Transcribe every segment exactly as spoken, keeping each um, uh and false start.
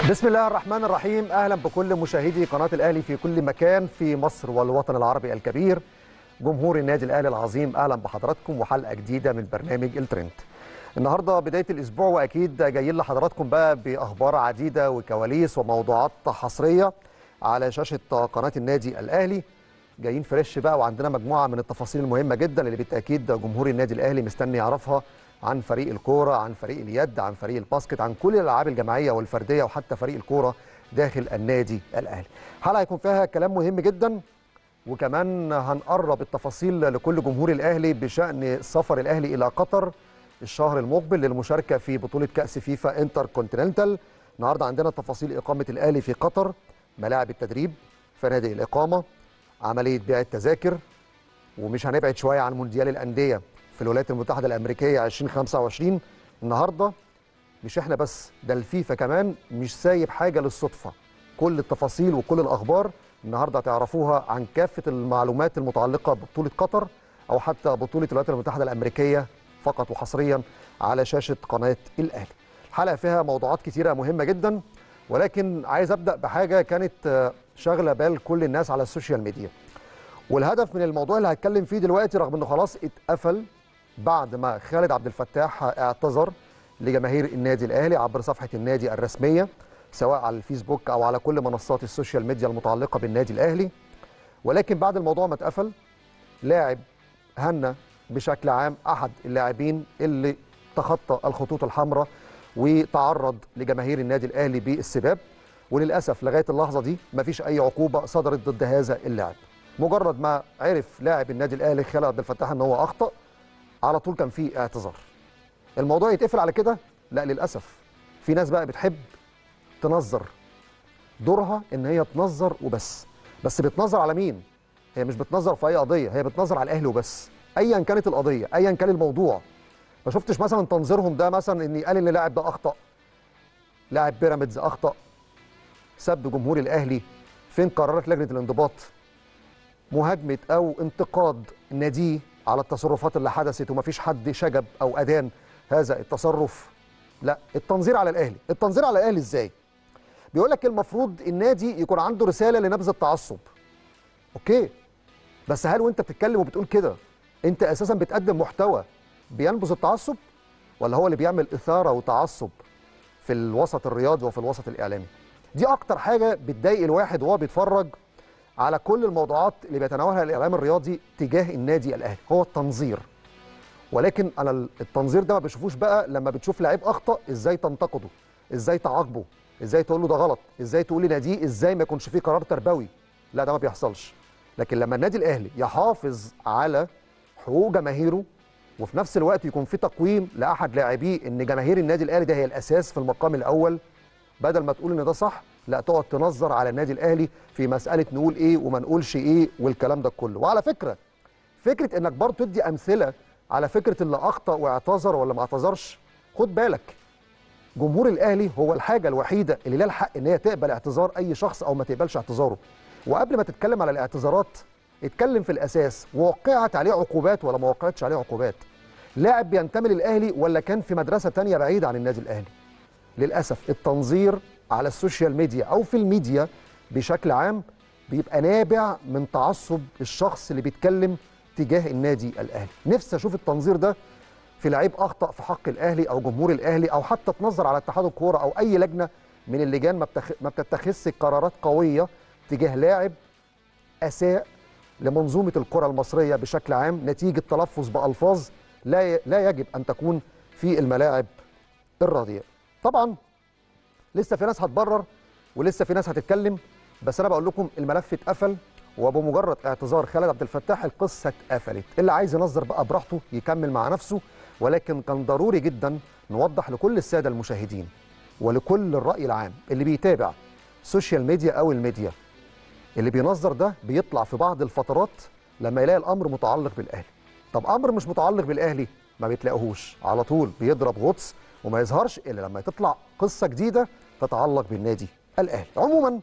بسم الله الرحمن الرحيم. أهلا بكل مشاهدي قناة الأهلي في كل مكان في مصر والوطن العربي الكبير. جمهور النادي الأهلي العظيم، أهلا بحضراتكم وحلقة جديدة من برنامج الترند. النهاردة بداية الأسبوع وأكيد جايين لحضراتكم بقى بأخبار عديدة وكواليس وموضوعات حصرية على شاشة قناة النادي الأهلي. جايين فريش بقى وعندنا مجموعة من التفاصيل المهمة جدا اللي بالتأكيد جمهور النادي الأهلي مستني يعرفها عن فريق الكورة، عن فريق اليد، عن فريق الباسكت، عن كل الألعاب الجماعية والفردية وحتى فريق الكورة داخل النادي الأهلي. حلقة يكون فيها كلام مهم جدا، وكمان هنقرب التفاصيل لكل جمهور الأهلي بشأن سفر الأهلي إلى قطر الشهر المقبل للمشاركة في بطولة كأس فيفا انتر كونتيننتال. النهارده عندنا تفاصيل إقامة الأهلي في قطر، ملاعب التدريب، فنادق الإقامة، عملية بيع التذاكر، ومش هنبعد شوية عن مونديال الأندية في الولايات المتحدة الأمريكية ألفين وخمسة وعشرين. النهارده مش احنا بس، ده الفيفا كمان مش سايب حاجة للصدفة. كل التفاصيل وكل الأخبار النهارده هتعرفوها عن كافة المعلومات المتعلقة ببطولة قطر أو حتى بطولة الولايات المتحدة الأمريكية فقط وحصريا على شاشة قناة الأهلي. الحلقة فيها موضوعات كتيرة مهمة جدا، ولكن عايز أبدأ بحاجة كانت شاغلة بال كل الناس على السوشيال ميديا. والهدف من الموضوع اللي هتكلم فيه دلوقتي، رغم انه خلاص اتقفل بعد ما خالد عبد الفتاح اعتذر لجماهير النادي الاهلي عبر صفحه النادي الرسميه سواء على الفيسبوك او على كل منصات السوشيال ميديا المتعلقه بالنادي الاهلي، ولكن بعد الموضوع ما اتقفل لاعب هنا بشكل عام احد اللاعبين اللي تخطى الخطوط الحمراء وتعرض لجماهير النادي الاهلي بالسباب، وللاسف لغايه اللحظه دي مفيش اي عقوبه صدرت ضد هذا اللاعب. مجرد ما عرف لاعب النادي الاهلي خالد عبد الفتاح ان هو اخطا، على طول كان فيه اعتذار. الموضوع يتقفل على كده؟ لا، للاسف في ناس بقى بتحب تنظر، دورها ان هي تنظر وبس. بس بتنظر على مين؟ هي مش بتنظر في اي قضيه، هي بتنظر على الاهلي وبس، ايا كانت القضيه، ايا كان الموضوع. ما شفتش مثلا تنظيرهم ده مثلا ان قال ان اللاعب ده اخطا، لاعب بيراميدز اخطا، سب جمهور الاهلي، فين قرارات لجنه الانضباط؟ مهاجمه او انتقاد ناديه على التصرفات اللي حدثت ومفيش حد شجب او ادان هذا التصرف. لا، التنظير على الاهلي. التنظير على الاهلي ازاي؟ بيقول لك المفروض النادي يكون عنده رساله لنبذ التعصب. اوكي، بس هل وانت بتتكلم وبتقول كده انت اساسا بتقدم محتوى بينبذ التعصب، ولا هو اللي بيعمل اثاره وتعصب في الوسط الرياضي وفي الوسط الاعلامي؟ دي اكتر حاجه بتضايق الواحد وهو بيتفرج على كل الموضوعات اللي بيتناولها الاعلام الرياضي تجاه النادي الاهلي، هو التنظير. ولكن انا التنظير ده ما بشوفوش بقى لما بتشوف لعيب اخطا ازاي تنتقده، ازاي تعاقبه، ازاي تقول له ده غلط، ازاي تقول لناديه ازاي ما يكونش فيه قرار تربوي. لا، ده ما بيحصلش. لكن لما النادي الاهلي يحافظ على حقوق جماهيره وفي نفس الوقت يكون في تقويم لاحد لاعبيه ان جماهير النادي الاهلي ده هي الاساس في المقام الاول، بدل ما تقول ان ده صح، لا تقعد تنظر على النادي الاهلي في مساله نقول ايه وما نقولش ايه والكلام ده كله. وعلى فكره فكره انك برضه تدي امثله على فكره اللي اخطا واعتذر ولا ما اعتذرش، خد بالك جمهور الاهلي هو الحاجه الوحيده اللي لها الحق ان هي تقبل اعتذار اي شخص او ما تقبلش اعتذاره. وقبل ما تتكلم على الاعتذارات اتكلم في الاساس، وقعت عليه عقوبات ولا ما وقعتش عليه عقوبات؟ لاعب بينتمي للاهلي ولا كان في مدرسه ثانيه بعيده عن النادي الاهلي؟ للاسف التنظير على السوشيال ميديا او في الميديا بشكل عام بيبقى نابع من تعصب الشخص اللي بيتكلم تجاه النادي الاهلي. نفسي اشوف التنظير ده في لعيب اخطا في حق الاهلي او جمهور الاهلي، او حتى تنظر على اتحاد الكوره او اي لجنه من اللجان ما بتخ... ما بتتخذش قرارات قويه تجاه لاعب اساء لمنظومه الكره المصريه بشكل عام نتيجه تلفظ بالفاظ لا ي... لا يجب ان تكون في الملاعب الرياضيه. طبعا لسه في ناس هتبرر ولسه في ناس هتتكلم، بس انا بقول لكم الملف اتقفل، وبمجرد اعتذار خالد عبد الفتاح القصه اتقفلت. اللي عايز ينظر بقى براحته يكمل مع نفسه، ولكن كان ضروري جدا نوضح لكل الساده المشاهدين ولكل الراي العام اللي بيتابع سوشيال ميديا او الميديا، اللي بينظر ده بيطلع في بعض الفترات لما يلاقي الامر متعلق بالاهلي. طب امر مش متعلق بالاهلي ما بتلاقوهوش، على طول بيضرب غطس وما يظهرش الا لما تطلع قصه جديده تتعلق بالنادي الاهلي. عموما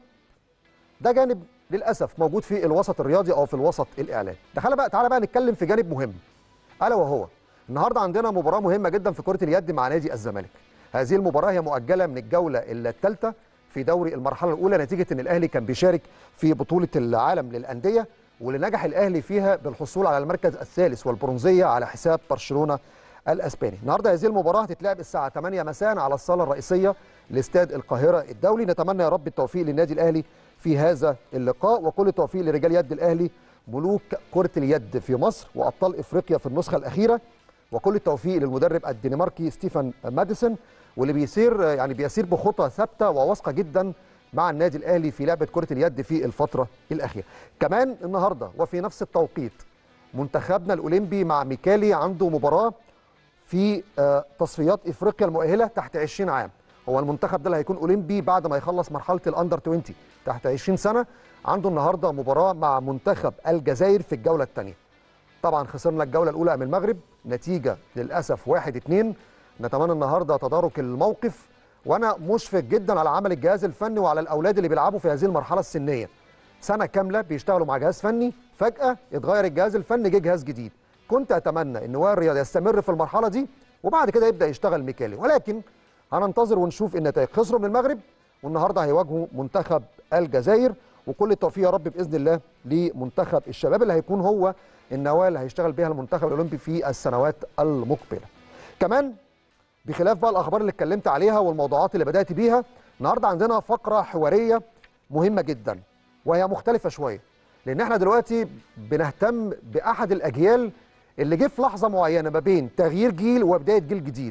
ده جانب للاسف موجود في الوسط الرياضي او في الوسط الاعلامي. تعالى بقى تعالى بقى نتكلم في جانب مهم، الا وهو النهارده عندنا مباراه مهمه جدا في كره اليد مع نادي الزمالك. هذه المباراه هي مؤجله من الجوله الثالثه في دوري المرحله الاولى نتيجه ان الاهلي كان بيشارك في بطوله العالم للانديه، واللي نجح الاهلي فيها بالحصول على المركز الثالث والبرونزيه على حساب برشلونه الاسباني. النهارده هذه المباراه هتتلعب الساعه ثمانية مساء على الصاله الرئيسيه لاستاد القاهره الدولي. نتمنى يا رب التوفيق للنادي الاهلي في هذا اللقاء، وكل التوفيق لرجال يد الاهلي ملوك كره اليد في مصر وابطال افريقيا في النسخه الاخيره، وكل التوفيق للمدرب الدنماركي ستيفان ماديسون، واللي بيسير يعني بيسير بخطى ثابته وواثقه جدا مع النادي الاهلي في لعبه كره اليد في الفتره الاخيره. كمان النهارده وفي نفس التوقيت منتخبنا الاولمبي مع ميكالي عنده مباراه في تصفيات افريقيا المؤهله تحت عشرين عام. هو المنتخب ده اللي هيكون اولمبي بعد ما يخلص مرحله الاندر عشرين تحت عشرين سنه. عنده النهارده مباراه مع منتخب الجزائر في الجوله الثانيه. طبعا خسرنا الجوله الاولى من المغرب نتيجه للاسف واحد اتنين. نتمنى النهارده تدارك الموقف، وانا مشفق جدا على عمل الجهاز الفني وعلى الاولاد اللي بيلعبوا في هذه المرحله السنيه. سنه كامله بيشتغلوا مع جهاز فني، فجاه اتغير الجهاز الفني، جه جهاز جديد. كنت اتمنى ان وائل رياض يستمر في المرحله دي وبعد كده يبدا يشتغل ميكالي، ولكن هننتظر ونشوف النتائج. خسروا من المغرب والنهارده هيواجهوا منتخب الجزائر، وكل التوفيق يا رب باذن الله لمنتخب الشباب اللي هيكون هو النواه اللي هيشتغل بيها المنتخب الاولمبي في السنوات المقبله. كمان بخلاف بقى الاخبار اللي اتكلمت عليها والموضوعات اللي بدات بيها، النهارده عندنا فقره حواريه مهمه جدا وهي مختلفه شويه، لان احنا دلوقتي بنهتم باحد الاجيال اللي جه في لحظه معينه ما بين تغيير جيل وبدايه جيل جديد.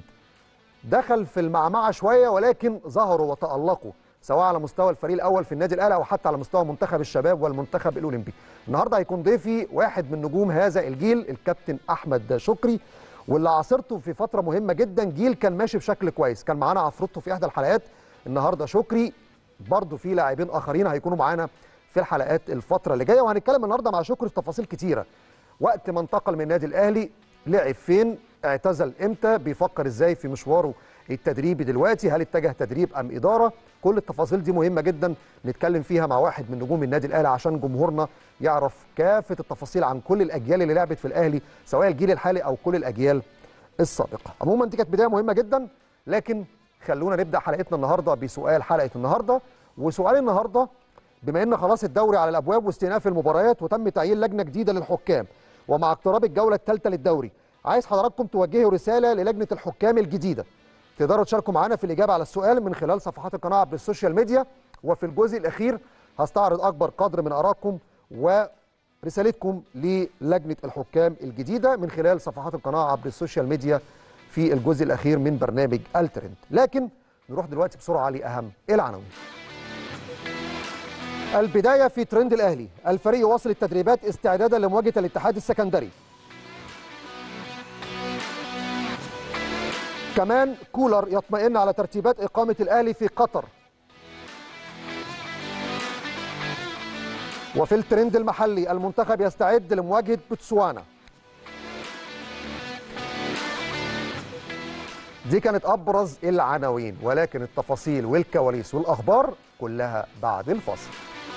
دخل في المعمعه شويه ولكن ظهروا وتالقوا سواء على مستوى الفريق الاول في النادي الاهلي او حتى على مستوى منتخب الشباب والمنتخب الاولمبي. النهارده هيكون ضيفي واحد من نجوم هذا الجيل، الكابتن احمد شكري، واللي عاصرته في فتره مهمه جدا. جيل كان ماشي بشكل كويس، كان معانا عفروتو في احدى الحلقات. النهارده شكري برضه في لاعبين اخرين هيكونوا معانا في الحلقات الفتره اللي جايه، وهنتكلم النهارده مع شكري في تفاصيل كتيره. وقت ما انتقل من النادي الاهلي، لعب فين، اعتزل امتى، بيفكر ازاي في مشواره التدريبي دلوقتي، هل اتجه تدريب ام اداره. كل التفاصيل دي مهمه جدا نتكلم فيها مع واحد من نجوم النادي الاهلي عشان جمهورنا يعرف كافه التفاصيل عن كل الاجيال اللي لعبت في الاهلي سواء الجيل الحالي او كل الاجيال السابقه. عموما دي كانت بدايه مهمه جدا، لكن خلونا نبدا حلقتنا النهارده بسؤال حلقه النهارده. وسؤال النهارده، بما ان خلاص الدوري على الابواب واستئناف المباريات وتم تعيين لجنه جديده للحكام ومع اقتراب الجوله الثالثه للدوري، عايز حضراتكم توجهوا رساله للجنه الحكام الجديده. تقدروا تشاركوا معانا في الاجابه على السؤال من خلال صفحات القناه عبر السوشيال ميديا، وفي الجزء الاخير هستعرض اكبر قدر من ارائكم ورسالتكم للجنه الحكام الجديده من خلال صفحات القناه عبر السوشيال ميديا في الجزء الاخير من برنامج الترند. لكن نروح دلوقتي بسرعه لاهم العناوين. البدايه في ترند الاهلي، الفريق يواصل التدريبات استعدادا لمواجهه الاتحاد السكندري. كمان كولر يطمئن على ترتيبات إقامة الأهلي في قطر. وفي الترند المحلي، المنتخب يستعد لمواجهة بوتسوانا. دي كانت أبرز العناوين، ولكن التفاصيل والكواليس والأخبار كلها بعد الفاصل.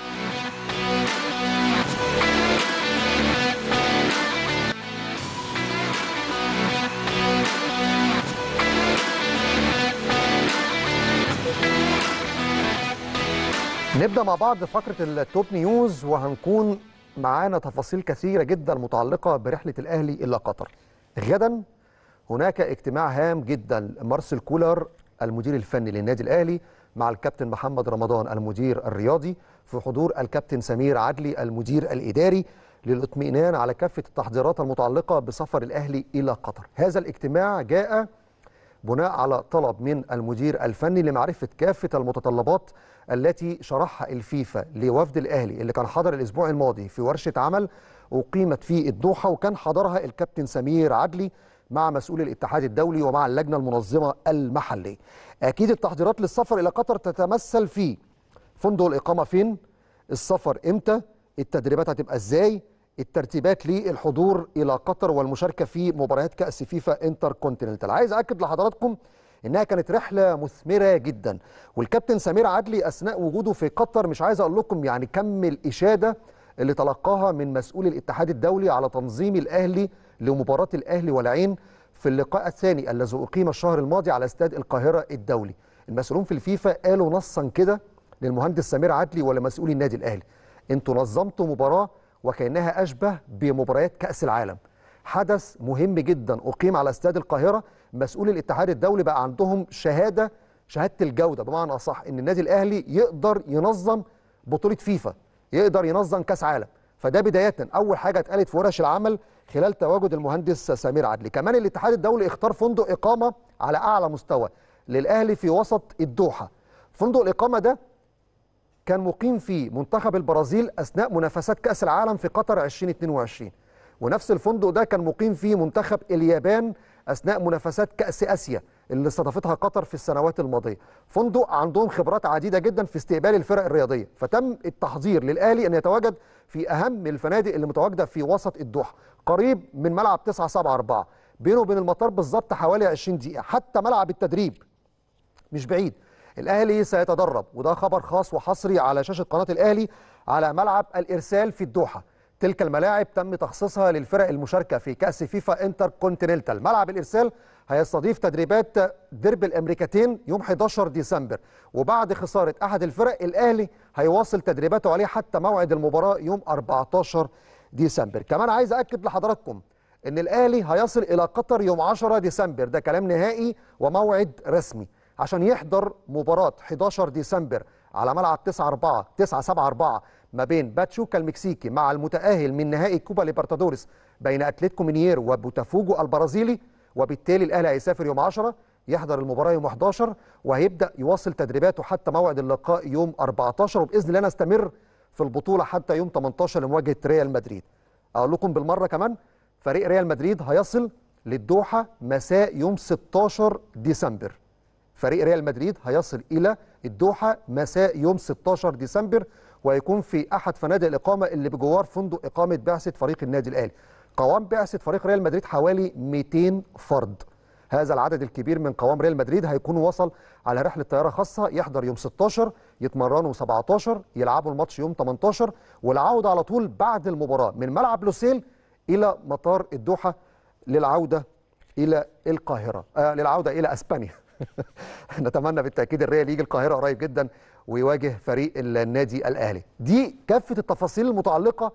نبدأ مع بعض فقرة التوب نيوز، وهنكون معانا تفاصيل كثيرة جدا متعلقة برحلة الأهلي إلى قطر. غدا هناك اجتماع هام جدا، مارسيل كولر المدير الفني للنادي الأهلي مع الكابتن محمد رمضان المدير الرياضي في حضور الكابتن سمير عدلي المدير الإداري للاطمئنان على كافة التحضيرات المتعلقة بسفر الأهلي إلى قطر. هذا الاجتماع جاء بناء على طلب من المدير الفني لمعرفة كافة المتطلبات التي شرحها الفيفا لوفد الأهلي اللي كان حضر الأسبوع الماضي في ورشة عمل أقيمت في الدوحة، وكان حضرها الكابتن سمير عدلي مع مسؤول الاتحاد الدولي ومع اللجنة المنظمة المحلية. أكيد التحضيرات للسفر إلى قطر تتمثل في فندق الإقامة فين، السفر إمتى، التدريبات هتبقى إزاي، الترتيبات للحضور إلى قطر والمشاركة في مباريات كأس فيفا انتر كونتيننتال. عايز أكد لحضراتكم إنها كانت رحلة مثمرة جدا، والكابتن سمير عدلي أثناء وجوده في قطر مش عايز أقول لكم يعني كم الإشادة اللي تلقاها من مسؤول الاتحاد الدولي على تنظيم الأهلي لمباراة الأهلي والعين في اللقاء الثاني الذي أقيم الشهر الماضي على استاد القاهرة الدولي. المسؤولون في الفيفا قالوا نصا كده للمهندس سمير عدلي ولمسؤولي النادي الاهلي. انتوا نظمتوا مباراه وكانها اشبه بمباريات كاس العالم. حدث مهم جدا اقيم على استاد القاهره. مسؤولي الاتحاد الدولي بقى عندهم شهاده شهاده الجوده، بمعنى اصح ان النادي الاهلي يقدر ينظم بطوله فيفا، يقدر ينظم كاس عالم. فده بدايه اول حاجه اتقالت في ورش العمل خلال تواجد المهندس سمير عدلي. كمان الاتحاد الدولي اختار فندق اقامه على اعلى مستوى للاهلي في وسط الدوحه. فندق الاقامه ده كان مقيم فيه منتخب البرازيل اثناء منافسات كاس العالم في قطر ألفين واثنين وعشرين، ونفس الفندق ده كان مقيم فيه منتخب اليابان اثناء منافسات كاس اسيا اللي استضافتها قطر في السنوات الماضيه. فندق عندهم خبرات عديده جدا في استقبال الفرق الرياضيه، فتم التحضير للاهلي ان يتواجد في اهم الفنادق اللي متواجده في وسط الدوحه، قريب من ملعب تسعة سبعة أربعة، بينه وبين المطار بالظبط حوالي عشرين دقيقه، حتى ملعب التدريب مش بعيد. الاهلي سيتدرب، وده خبر خاص وحصري على شاشه قناه الاهلي، على ملعب الارسال في الدوحه. تلك الملاعب تم تخصيصها للفرق المشاركه في كاس فيفا انتر كونتيننتال. ملعب الارسال هيستضيف تدريبات ديربي الامريكتين يوم حداشر ديسمبر، وبعد خساره احد الفرق الاهلي هيواصل تدريباته عليه حتى موعد المباراه يوم أربعتاشر ديسمبر. كمان عايز اكد لحضراتكم ان الاهلي هيصل الى قطر يوم عشرة ديسمبر، ده كلام نهائي وموعد رسمي، عشان يحضر مباراه حداشر ديسمبر على ملعب تسعة سبعة أربعة ما بين باتشوكا المكسيكي مع المتأهل من نهائي كوبا ليبرتادوريس بين اتلتيكو مينييرو وبوتافوجو البرازيلي. وبالتالي الاهلي هيسافر يوم عشرة، يحضر المباراه يوم حداشر، وهيبدا يواصل تدريباته حتى موعد اللقاء يوم أربعتاشر، وباذن الله نستمر في البطوله حتى يوم تمنتاشر لمواجهه ريال مدريد. اقول لكم بالمره كمان، فريق ريال مدريد هيصل للدوحه مساء يوم ستاشر ديسمبر. فريق ريال مدريد هيصل الى الدوحه مساء يوم ستاشر ديسمبر، ويكون في احد فنادق الاقامه اللي بجوار فندق اقامه بعثه فريق النادي الاهلي. قوام بعثه فريق ريال مدريد حوالي مئتين فرد. هذا العدد الكبير من قوام ريال مدريد هيكون وصل على رحله طياره خاصه، يحضر يوم ستاشر، يتمرنوا سبعتاشر، يلعبوا الماتش يوم تمنتاشر، والعوده على طول بعد المباراه من ملعب لوسيل الى مطار الدوحه للعوده الى القاهره، آه للعوده الى اسبانيا. نتمنى بالتاكيد الريال يجي القاهره قريب جدا ويواجه فريق النادي الاهلي. دي كافه التفاصيل المتعلقه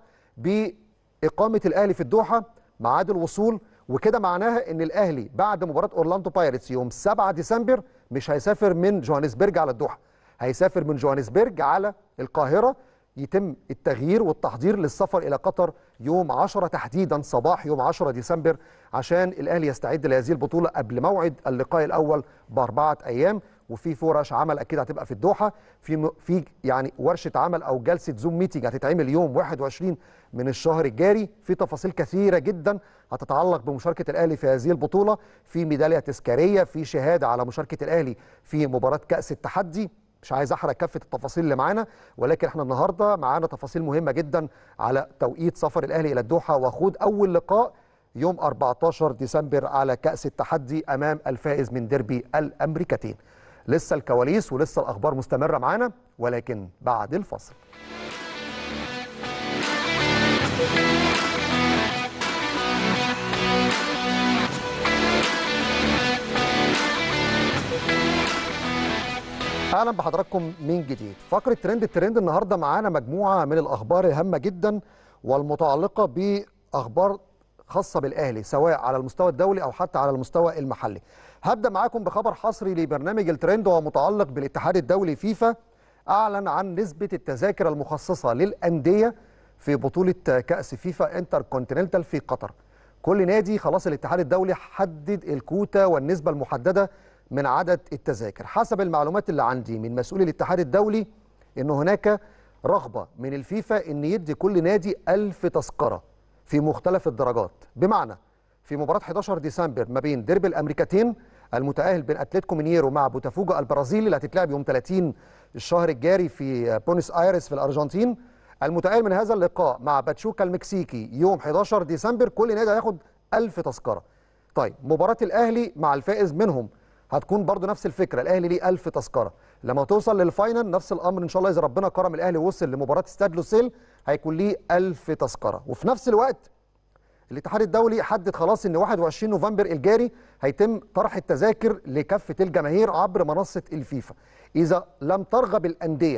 باقامه الاهلي في الدوحه، ميعاد الوصول، وكده معناها ان الاهلي بعد مباراه اورلاندو بايرتس يوم سبعة ديسمبر مش هيسافر من جوهانسبرج على الدوحه، هيسافر من جوهانسبرج على القاهره. يتم التغيير والتحضير للسفر الى قطر يوم عشرة تحديدا صباح يوم عشرة ديسمبر، عشان الاهلي يستعد لهذه البطوله قبل موعد اللقاء الاول باربعه ايام. وفي فرش عمل اكيد هتبقى في الدوحه، في في يعني ورشه عمل او جلسه زوم ميتنج هتتعمل يوم واحد وعشرين من الشهر الجاري. في تفاصيل كثيره جدا هتتعلق بمشاركه الاهلي في هذه البطوله، في ميداليه تذكاريه، في شهاده على مشاركه الاهلي في مباراه كاس التحدي. مش عايز احرق كافه التفاصيل اللي معانا، ولكن احنا النهارده معانا تفاصيل مهمه جدا على توقيت سفر الاهلي الى الدوحه وخوض اول لقاء يوم أربعتاشر ديسمبر على كاس التحدي امام الفائز من ديربي الامريكتين. لسه الكواليس ولسه الاخبار مستمره معانا، ولكن بعد الفصل. اهلا بحضراتكم من جديد. فقره ترند الترند النهارده معانا مجموعه من الاخبار الهامه جدا والمتعلقه باخبار خاصه بالاهلي سواء على المستوى الدولي او حتى على المستوى المحلي. هبدا معاكم بخبر حصري لبرنامج الترند وهو متعلق بالاتحاد الدولي فيفا. اعلن عن نسبه التذاكر المخصصه للانديه في بطوله كاس فيفا انتر كونتيننتال في قطر. كل نادي خلاص الاتحاد الدولي حدد الكوتا والنسبه المحدده من عدد التذاكر. حسب المعلومات اللي عندي من مسؤولي الاتحاد الدولي ان هناك رغبه من الفيفا ان يدي كل نادي ألف تذكره في مختلف الدرجات. بمعنى في مباراه حداشر ديسمبر ما بين ديربي الامريكتين المتاهل بين اتلتيكو مينييرو مع بوتافوجو البرازيلي اللي هتتلعب يوم ثلاثين الشهر الجاري في بونس ايرس في الارجنتين، المتاهل من هذا اللقاء مع باتشوكا المكسيكي يوم حداشر ديسمبر كل نادي هياخد ألف تذكره. طيب مباراه الاهلي مع الفائز منهم هتكون برضو نفس الفكره، الاهلي ليه ألف تذكره. لما توصل للفاينل نفس الامر ان شاء الله، اذا ربنا كرم الاهلي وصل لمباراه استاد لوسيل هيكون ليه ألف تذكره. وفي نفس الوقت الاتحاد الدولي حدد خلاص ان واحد وعشرين نوفمبر الجاري هيتم طرح التذاكر لكافه الجماهير عبر منصه الفيفا. اذا لم ترغب الانديه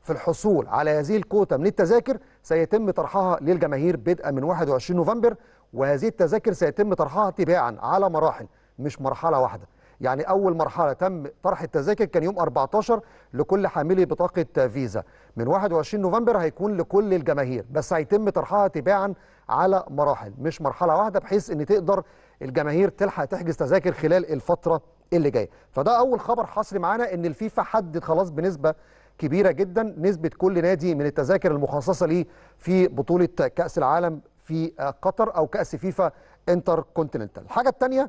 في الحصول على هذه الكوتا من التذاكر سيتم طرحها للجماهير بدءا من واحد وعشرين نوفمبر، وهذه التذاكر سيتم طرحها تباعا على مراحل مش مرحله واحده. يعني اول مرحله تم طرح التذاكر كان يوم أربعتاشر لكل حاملي بطاقه فيزا، من واحد وعشرين نوفمبر هيكون لكل الجماهير، بس هيتم طرحها تباعا على مراحل مش مرحله واحده، بحيث ان تقدر الجماهير تلحق تحجز تذاكر خلال الفتره اللي جايه. فده اول خبر حصري معانا، ان الفيفا حدد خلاص بنسبه كبيره جدا نسبه كل نادي من التذاكر المخصصه ليه في بطوله كاس العالم في قطر او كاس فيفا انتر كونتيننتال. الحاجه الثانيه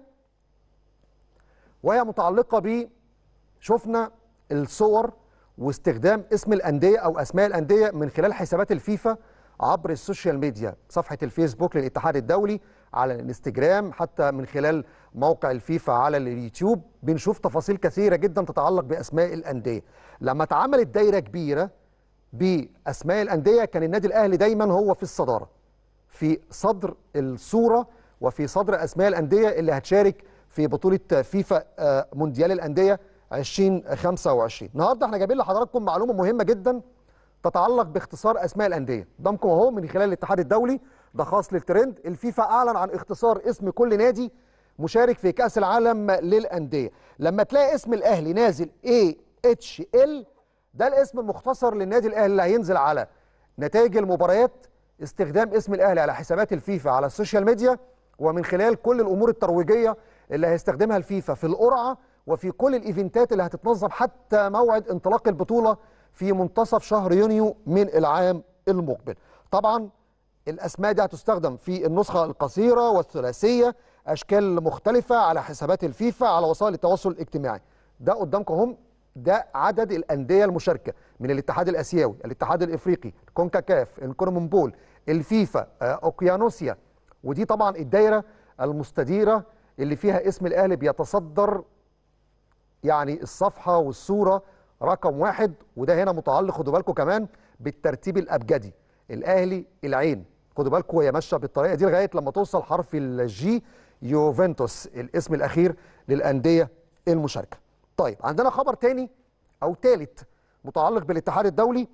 وهي متعلقه ب شفنا الصور واستخدام اسم الانديه او اسماء الانديه من خلال حسابات الفيفا عبر السوشيال ميديا، صفحه الفيسبوك للاتحاد الدولي، على الانستجرام، حتى من خلال موقع الفيفا على اليوتيوب. بنشوف تفاصيل كثيره جدا تتعلق باسماء الانديه. لما اتعملت دايره كبيره باسماء الانديه كان النادي الاهلي دايما هو في الصداره، في صدر الصوره وفي صدر اسماء الانديه اللي هتشارك في بطوله فيفا مونديال الانديه ألفين وخمسة وعشرين. النهارده احنا جايبين لحضراتكم معلومه مهمه جدا تتعلق باختصار اسماء الانديه. قدامكم اهو من خلال الاتحاد الدولي، ده خاص للترند. الفيفا اعلن عن اختصار اسم كل نادي مشارك في كاس العالم للانديه. لما تلاقي اسم الاهلي نازل إيه إتش إل، ده الاسم المختصر للنادي الاهلي اللي هينزل على نتائج المباريات، استخدام اسم الاهلي على حسابات الفيفا على السوشيال ميديا، ومن خلال كل الامور الترويجيه اللي هيستخدمها الفيفا في القرعه وفي كل الايفنتات اللي هتتنظم حتى موعد انطلاق البطوله في منتصف شهر يونيو من العام المقبل. طبعا الاسماء دي هتستخدم في النسخه القصيره والثلاثيه، اشكال مختلفه على حسابات الفيفا على وسائل التواصل الاجتماعي. ده قدامكم هم، ده عدد الانديه المشاركه من الاتحاد الاسيوي، الاتحاد الافريقي، كونكاكاف، الكونمبول، الفيفا، اوقيانوسيا. ودي طبعا الدايره المستديره اللي فيها اسم الاهلي بيتصدر يعني الصفحه والصوره رقم واحد. وده هنا متعلق خدوا بالكم كمان بالترتيب الابجدي، الاهلي العين، خدوا بالكم هي ماشيه بالطريقه دي لغايه لما توصل حرف الجي، يوفنتوس الاسم الاخير للانديه المشاركه. طيب عندنا خبر تاني او ثالث متعلق بالاتحاد الدولي.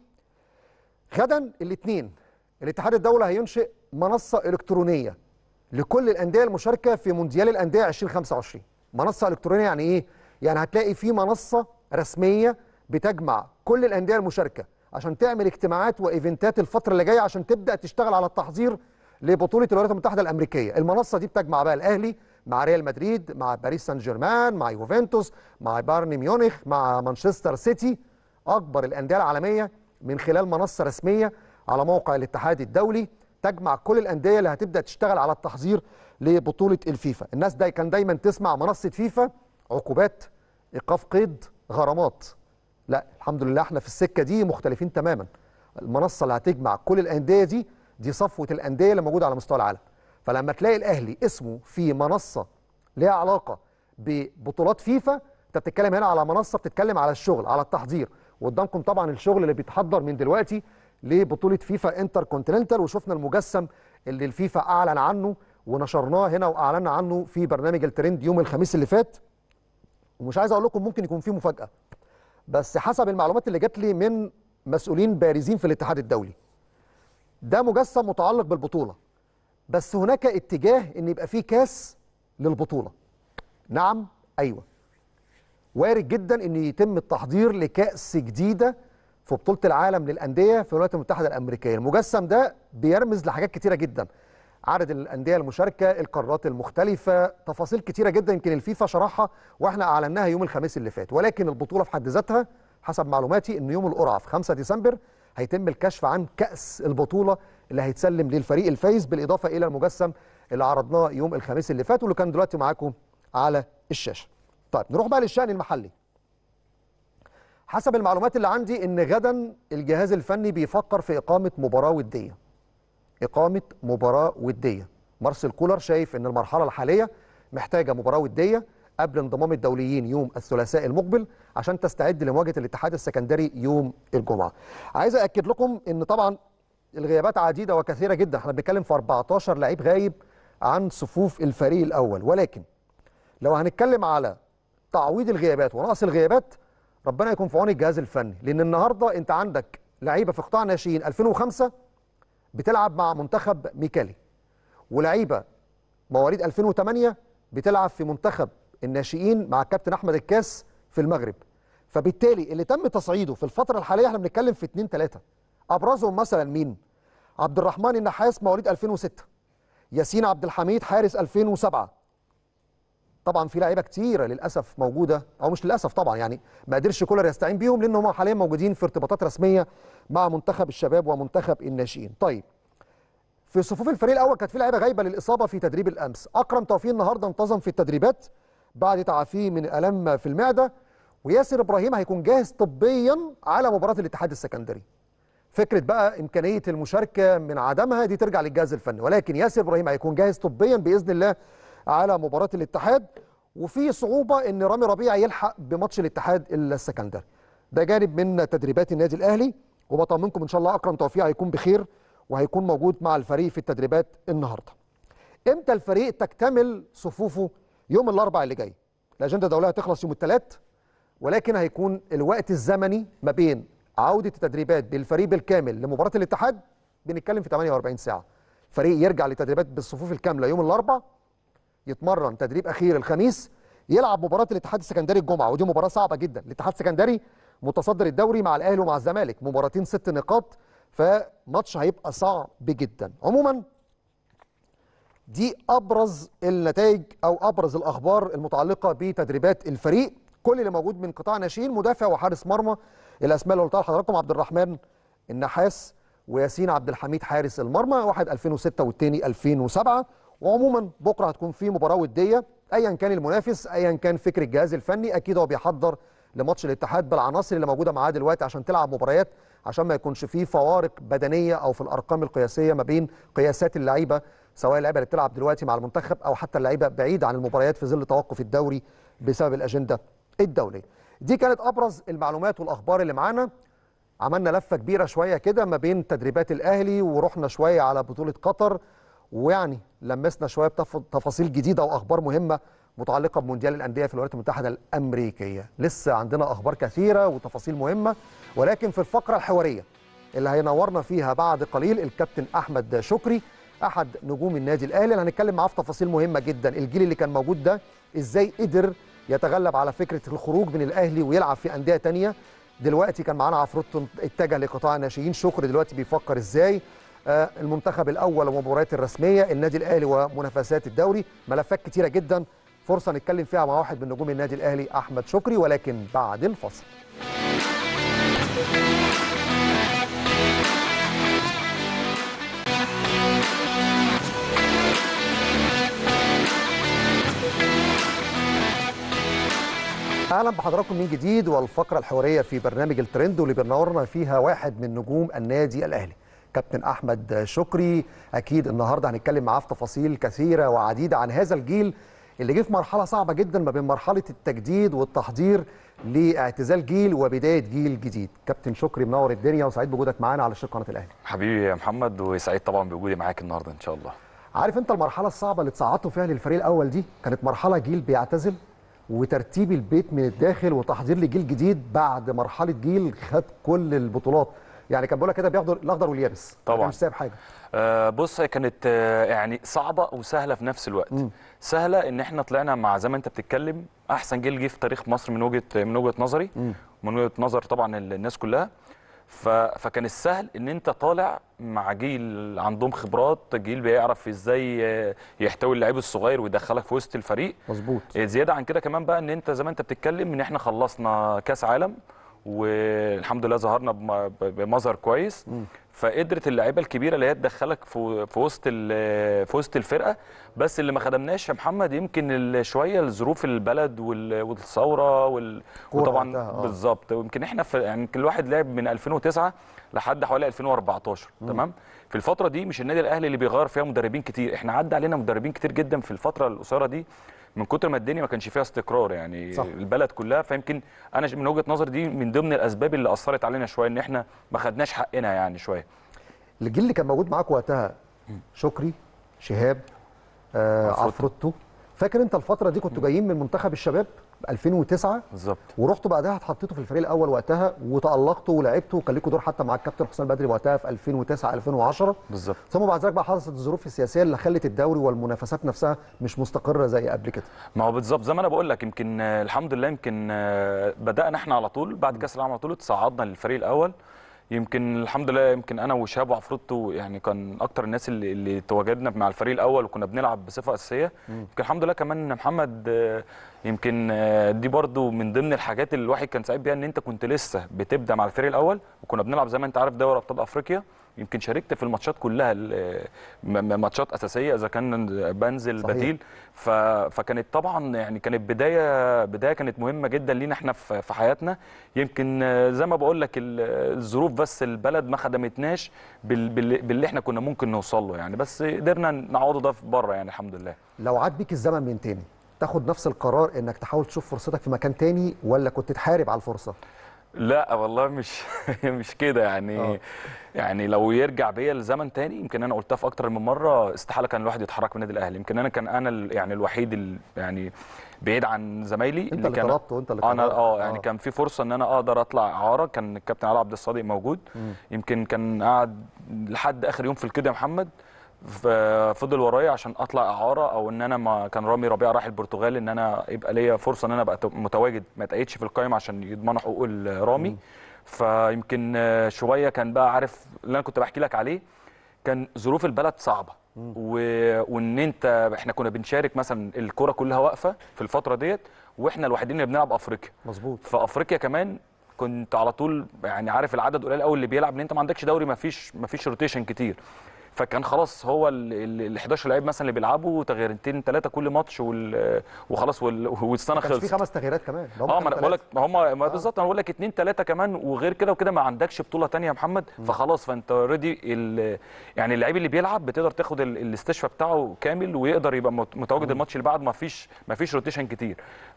غدا الاثنين الاتحاد الدولي هينشئ منصه الكترونيه لكل الانديه المشاركه في مونديال الانديه ألفين وخمسة وعشرين. منصه الكترونيه يعني ايه؟ يعني هتلاقي في منصه رسميه بتجمع كل الانديه المشاركه عشان تعمل اجتماعات وايفنتات الفتره اللي جايه عشان تبدا تشتغل على التحضير لبطوله الولايات المتحده الامريكيه. المنصه دي بتجمع بقى الاهلي مع ريال مدريد، مع باريس سان جيرمان، مع يوفنتوس، مع بايرن ميونخ، مع مانشستر سيتي، اكبر الانديه العالميه، من خلال منصه رسميه على موقع الاتحاد الدولي تجمع كل الانديه اللي هتبدا تشتغل على التحضير لبطوله الفيفا. الناس داي كان دايما تسمع منصه فيفا عقوبات، ايقاف قيد، غرامات. لا الحمد لله احنا في السكه دي مختلفين تماما. المنصه اللي هتجمع كل الانديه دي دي صفوه الانديه اللي موجوده على مستوى العالم. فلما تلاقي الاهلي اسمه في منصه ليها علاقه ببطولات فيفا، انت بتتكلم هنا على منصه بتتكلم على الشغل، على التحضير. وقدامكم طبعا الشغل اللي بيتحضر من دلوقتي لبطوله فيفا انتر كونتيننتال، وشفنا المجسم اللي الفيفا اعلن عنه ونشرناه هنا واعلنا عنه في برنامج الترند يوم الخميس اللي فات. ومش عايز اقول لكم ممكن يكون فيه مفاجاه، بس حسب المعلومات اللي جات لي من مسؤولين بارزين في الاتحاد الدولي، ده مجسم متعلق بالبطوله، بس هناك اتجاه ان يبقى فيه كاس للبطوله. نعم ايوه، وارد جدا ان يتم التحضير لكاس جديده في بطوله العالم للانديه في الولايات المتحده الامريكيه. المجسم ده بيرمز لحاجات كتيره جدا، عدد الانديه المشاركه، القارات المختلفه، تفاصيل كتيره جدا يمكن الفيفا شرحها واحنا اعلناها يوم الخميس اللي فات. ولكن البطوله في حد ذاتها حسب معلوماتي ان يوم القرعه في خمسة ديسمبر هيتم الكشف عن كاس البطوله اللي هيتسلم للفريق الفايز، بالاضافه الى المجسم اللي عرضناه يوم الخميس اللي فات واللي كان دلوقتي معاكم على الشاشه. طيب نروح بقى للشأن المحلي. حسب المعلومات اللي عندي ان غدا الجهاز الفني بيفكر في اقامه مباراه وديه. إقامة مباراة ودية. مارسيل كولر شايف أن المرحلة الحالية محتاجة مباراة ودية قبل انضمام الدوليين يوم الثلاثاء المقبل عشان تستعد لمواجهة الاتحاد السكندري يوم الجمعة. عايز أأكد لكم أن طبعا الغيابات عديدة وكثيرة جدا، احنا بنتكلم في أربعتاشر لعيب غايب عن صفوف الفريق الأول. ولكن لو هنتكلم على تعويض الغيابات ونقص الغيابات، ربنا يكون في عون الجهاز الفني، لأن النهاردة أنت عندك لعيبه في قطاع ناشئين ألفين وخمسة بتلعب مع منتخب ميكالي، ولعيبه مواليد ألفين وثمانية بتلعب في منتخب الناشئين مع الكابتن احمد الكاس في المغرب. فبالتالي اللي تم تصعيده في الفتره الحاليه احنا بنتكلم في اتنين تلاته، ابرزهم مثلا مين؟ عبد الرحمن النحاس مواليد ألفين وستة، ياسين عبد الحميد حارس ألفين وسبعة. طبعا في لعيبه كتيره للاسف موجوده، او مش للاسف طبعا، يعني ما قدرش كولر يستعين بيهم لان هم حاليا موجودين في ارتباطات رسميه مع منتخب الشباب ومنتخب الناشئين. طيب في صفوف الفريق الاول كانت في لعيبه غايبه للاصابه في تدريب الامس. اكرم توفيق النهارده انتظم في التدريبات بعد تعافيه من الام في المعده، وياسر ابراهيم هيكون جاهز طبيا على مباراه الاتحاد السكندري. فكره بقى امكانيه المشاركه من عدمها دي ترجع للجهاز الفني، ولكن ياسر ابراهيم هيكون جاهز طبيا باذن الله على مباراه الاتحاد. وفي صعوبه ان رامي ربيعه يلحق بماتش الاتحاد السكندري. ده جانب من تدريبات النادي الاهلي، وبطمنكم ان شاء الله اكرم توفيق هيكون بخير وهيكون موجود مع الفريق في التدريبات النهارده. امتى الفريق تكتمل صفوفه؟ يوم الاربعاء اللي جاي. الاجنده الدوليه هتخلص يوم الثلاث، ولكن هيكون الوقت الزمني ما بين عوده التدريبات بالفريق بالكامل لمباراه الاتحاد بنتكلم في ثمانية وأربعين ساعه. الفريق يرجع لتدريبات بالصفوف الكامله يوم الاربعاء، يتمرن تدريب اخير الخميس، يلعب مباراه الاتحاد السكندري الجمعه، ودي مباراه صعبه جدا. الاتحاد السكندري متصدر الدوري مع الاهلي ومع الزمالك، مباراتين ست نقاط، فماتش هيبقى صعب جدا. عموما دي ابرز النتائج او ابرز الاخبار المتعلقه بتدريبات الفريق. كل اللي موجود من قطاع ناشئين مدافع وحارس مرمى، الاسماء اللي قلتها لحضراتكم عبد الرحمن النحاس وياسين عبد الحميد حارس المرمى، واحد ألفين وستة والثاني ألفين وسبعة. وعموما بكره هتكون في مباراه وديه، ايا كان المنافس ايا كان فكر الجهاز الفني، اكيد هو بيحضر لماتش الاتحاد بالعناصر اللي موجوده معاه دلوقتي عشان تلعب مباريات، عشان ما يكونش فيه فوارق بدنيه او في الارقام القياسيه ما بين قياسات اللعيبه، سواء اللعيبه اللي بتلعب دلوقتي مع المنتخب او حتى اللعيبه بعيده عن المباريات في ظل توقف الدوري بسبب الاجنده الدوليه. دي كانت ابرز المعلومات والاخبار اللي معانا. عملنا لفه كبيره شويه كده ما بين تدريبات الاهلي ورحنا شويه على بطوله قطر، ويعني لمسنا شويه بتفاصيل جديده واخبار مهمه متعلقه بمونديال الانديه في الولايات المتحده الامريكيه. لسه عندنا اخبار كثيره وتفاصيل مهمه، ولكن في الفقره الحواريه اللي هينورنا فيها بعد قليل الكابتن احمد شكري احد نجوم النادي الاهلي، اللي هنتكلم معاه في تفاصيل مهمه جدا. الجيل اللي كان موجود ده ازاي قدر يتغلب على فكره الخروج من الاهلي ويلعب في انديه ثانيه. دلوقتي كان معانا عفروتو اتجه لقطاع الناشئين، شكري دلوقتي بيفكر ازاي، آه المنتخب الاول ومباريات الرسميه، النادي الاهلي ومنافسات الدوري، ملفات كتيره جدا فرصه نتكلم فيها مع واحد من نجوم النادي الاهلي احمد شكري، ولكن بعد الفصل. اهلا بحضراتكم من جديد، والفقره الحواريه في برنامج الترند واللي بنورنا فيها واحد من نجوم النادي الاهلي كابتن احمد شكري. اكيد النهارده هنتكلم معاه في تفاصيل كثيره وعديده عن هذا الجيل اللي جه في مرحله صعبه جدا ما بين مرحله التجديد والتحضير لاعتزال جيل وبدايه جيل جديد. كابتن شكري منور الدنيا وسعيد بوجودك معانا على شاشه قناه الاهلي. حبيبي يا محمد، وسعيد طبعا بوجودي معاك النهارده ان شاء الله. عارف انت المرحله الصعبه اللي تصعدتوا فيها للفريق الاول دي كانت مرحله جيل بيعتزل وترتيب البيت من الداخل وتحضير لجيل جديد بعد مرحله جيل خد كل البطولات، يعني كان بيقول لك كده بياخدوا الاخضر واليابس طبعا مش سايب حاجه. آه بص، هي كانت آه يعني صعبه وسهله في نفس الوقت. م. سهله ان احنا طلعنا مع زي ما انت بتتكلم احسن جيل جه في تاريخ مصر من وجهه من وجهه نظري، م. ومن وجهه نظر طبعا الناس كلها. فكان السهل ان انت طالع مع جيل عندهم خبرات، جيل بيعرف ازاي يحتوي اللعيب الصغير ويدخلك في وسط الفريق. مظبوط. زياده عن كده كمان بقى ان انت زي ما انت بتتكلم ان احنا خلصنا كاس عالم والحمد لله ظهرنا بمظهر كويس. م. فقدرت اللعيبه الكبيره اللي هي تدخلك في في وسط في وسط الفرقه. بس اللي ما خدمناش يا محمد يمكن شويه الظروف البلد والثوره وال... وطبعا آه. بالظبط. ويمكن احنا في يعني كل واحد لعب من ألفين وتسعة لحد حوالي ألفين وأربعتاشر. م. تمام. في الفتره دي مش النادي الاهلي اللي بيغير فيها مدربين كتير، احنا عدى علينا مدربين كتير جدا في الفتره القصيره دي من كتر ما الدنيا ما كانش فيها استقرار، يعني صح. البلد كلها. فيمكن انا من وجهه نظري دي من ضمن الاسباب اللي اثرت علينا شويه ان احنا ما خدناش حقنا يعني شويه. الجيل اللي كان موجود معاك وقتها شكري، شهاب، آه عفروتو، فاكر انت الفتره دي كنتوا جايين من منتخب الشباب ألفين وتسعة بالظبط، ورحتوا بعدها اتحطيتوا في الفريق الاول وقتها وتالقتوا ولعبتوا وكان لكم دور حتى مع الكابتن حسام بدري وقتها في ألفين وتسعة ألفين وعشرة. بالظبط. ثم بعد ذلك بقى حدثت الظروف السياسيه اللي خلت الدوري والمنافسات نفسها مش مستقره زي قبل كده. ما هو بالظبط زي ما انا بقول لك، يمكن آه، الحمد لله يمكن آه، بدانا احنا على طول بعد كاس العالم على طول تصعدنا للفريق الاول. يمكن الحمد لله يمكن انا وشهاب وعفروتو يعني كان اكتر الناس اللي اللي تواجدنا مع الفريق الاول وكنا بنلعب بصفه اساسيه. يمكن الحمد لله كمان محمد آه، يمكن آه، دي برضو من ضمن الحاجات اللي الواحد كان سعيد بيها، ان انت كنت لسه بتبدا مع الفريق الاول وكنا بنلعب زي ما انت عارف دوري ابطال افريقيا. يمكن شاركت في الماتشات كلها ال- م- م- ماتشات اساسيه اذا كان بنزل صحيح. بديل. ف... فكانت طبعا يعني كانت بدايه بدايه كانت مهمه جدا لينا احنا في في حياتنا. يمكن آه، زي ما بقول لك ال- الظروف بس البلد ما خدمتناش بال... بال... باللي احنا كنا ممكن نوصل له يعني، بس قدرنا نعوضه ده في بره يعني الحمد لله. لو عاد بيك الزمن من تاني تاخد نفس القرار انك تحاول تشوف فرصتك في مكان تاني ولا كنت تحارب على الفرصه؟ لا والله مش مش كده يعني. آه. يعني لو يرجع بيا الزمن تاني يمكن انا قلتها في اكتر من مره، استحاله كان الواحد يتحرك من النادي الاهلي. يمكن انا كان انا ال- يعني الوحيد ال- يعني بعيد عن زمايلي انت اللي كان طلبت وانت اللي انا قررت. اه يعني كان في فرصه ان انا اقدر اطلع اعاره، كان الكابتن علي عبد الصادق موجود. يمكن كان قاعد لحد اخر يوم في الكده يا محمد، فضل ورايا عشان اطلع اعاره، او ان انا ما كان رامي ربيعه راح البرتغال ان انا يبقى ليا فرصه ان انا ابقى متواجد ما اتقيدش في القائمه عشان يضمنوا حقوق الرامي. فيمكن آه، شويه كان بقى عارف اللي انا كنت بحكي لك عليه، كان ظروف البلد صعبه و... وان انت احنا كنا بنشارك مثلا الكره كلها واقفه في الفتره ديت واحنا الوحيدين اللي بنلعب افريقيا. مظبوط. في افريقيا كمان كنت على طول يعني عارف العدد قليل قوي اللي بيلعب، ان انت ما عندكش دوري، ما فيش ما فيش روتيشن كتير. فكان خلاص هو ال احداشر لعيب مثلا اللي بيلعبوا تغييرتين ثلاثه كل ماتش وال- وخلاص وال- والسنه ما كانش في خلصت. خمس تغييرات كمان ده هم اه ما كانوا انا بقول لك ثلاثة. هم بالظبط، انا بقول لك اثنين ثلاثه كمان وغير كده وكده ما عندكش بطوله ثانيه يا محمد. فخلاص فانت اوريدي يعني اللعيب اللي بيلعب بتقدر تاخد ال- الاستشفاء بتاعه كامل ويقدر يبقى مت- متواجد الماتش اللي بعد، ما فيش ما فيش روتيشن كتير.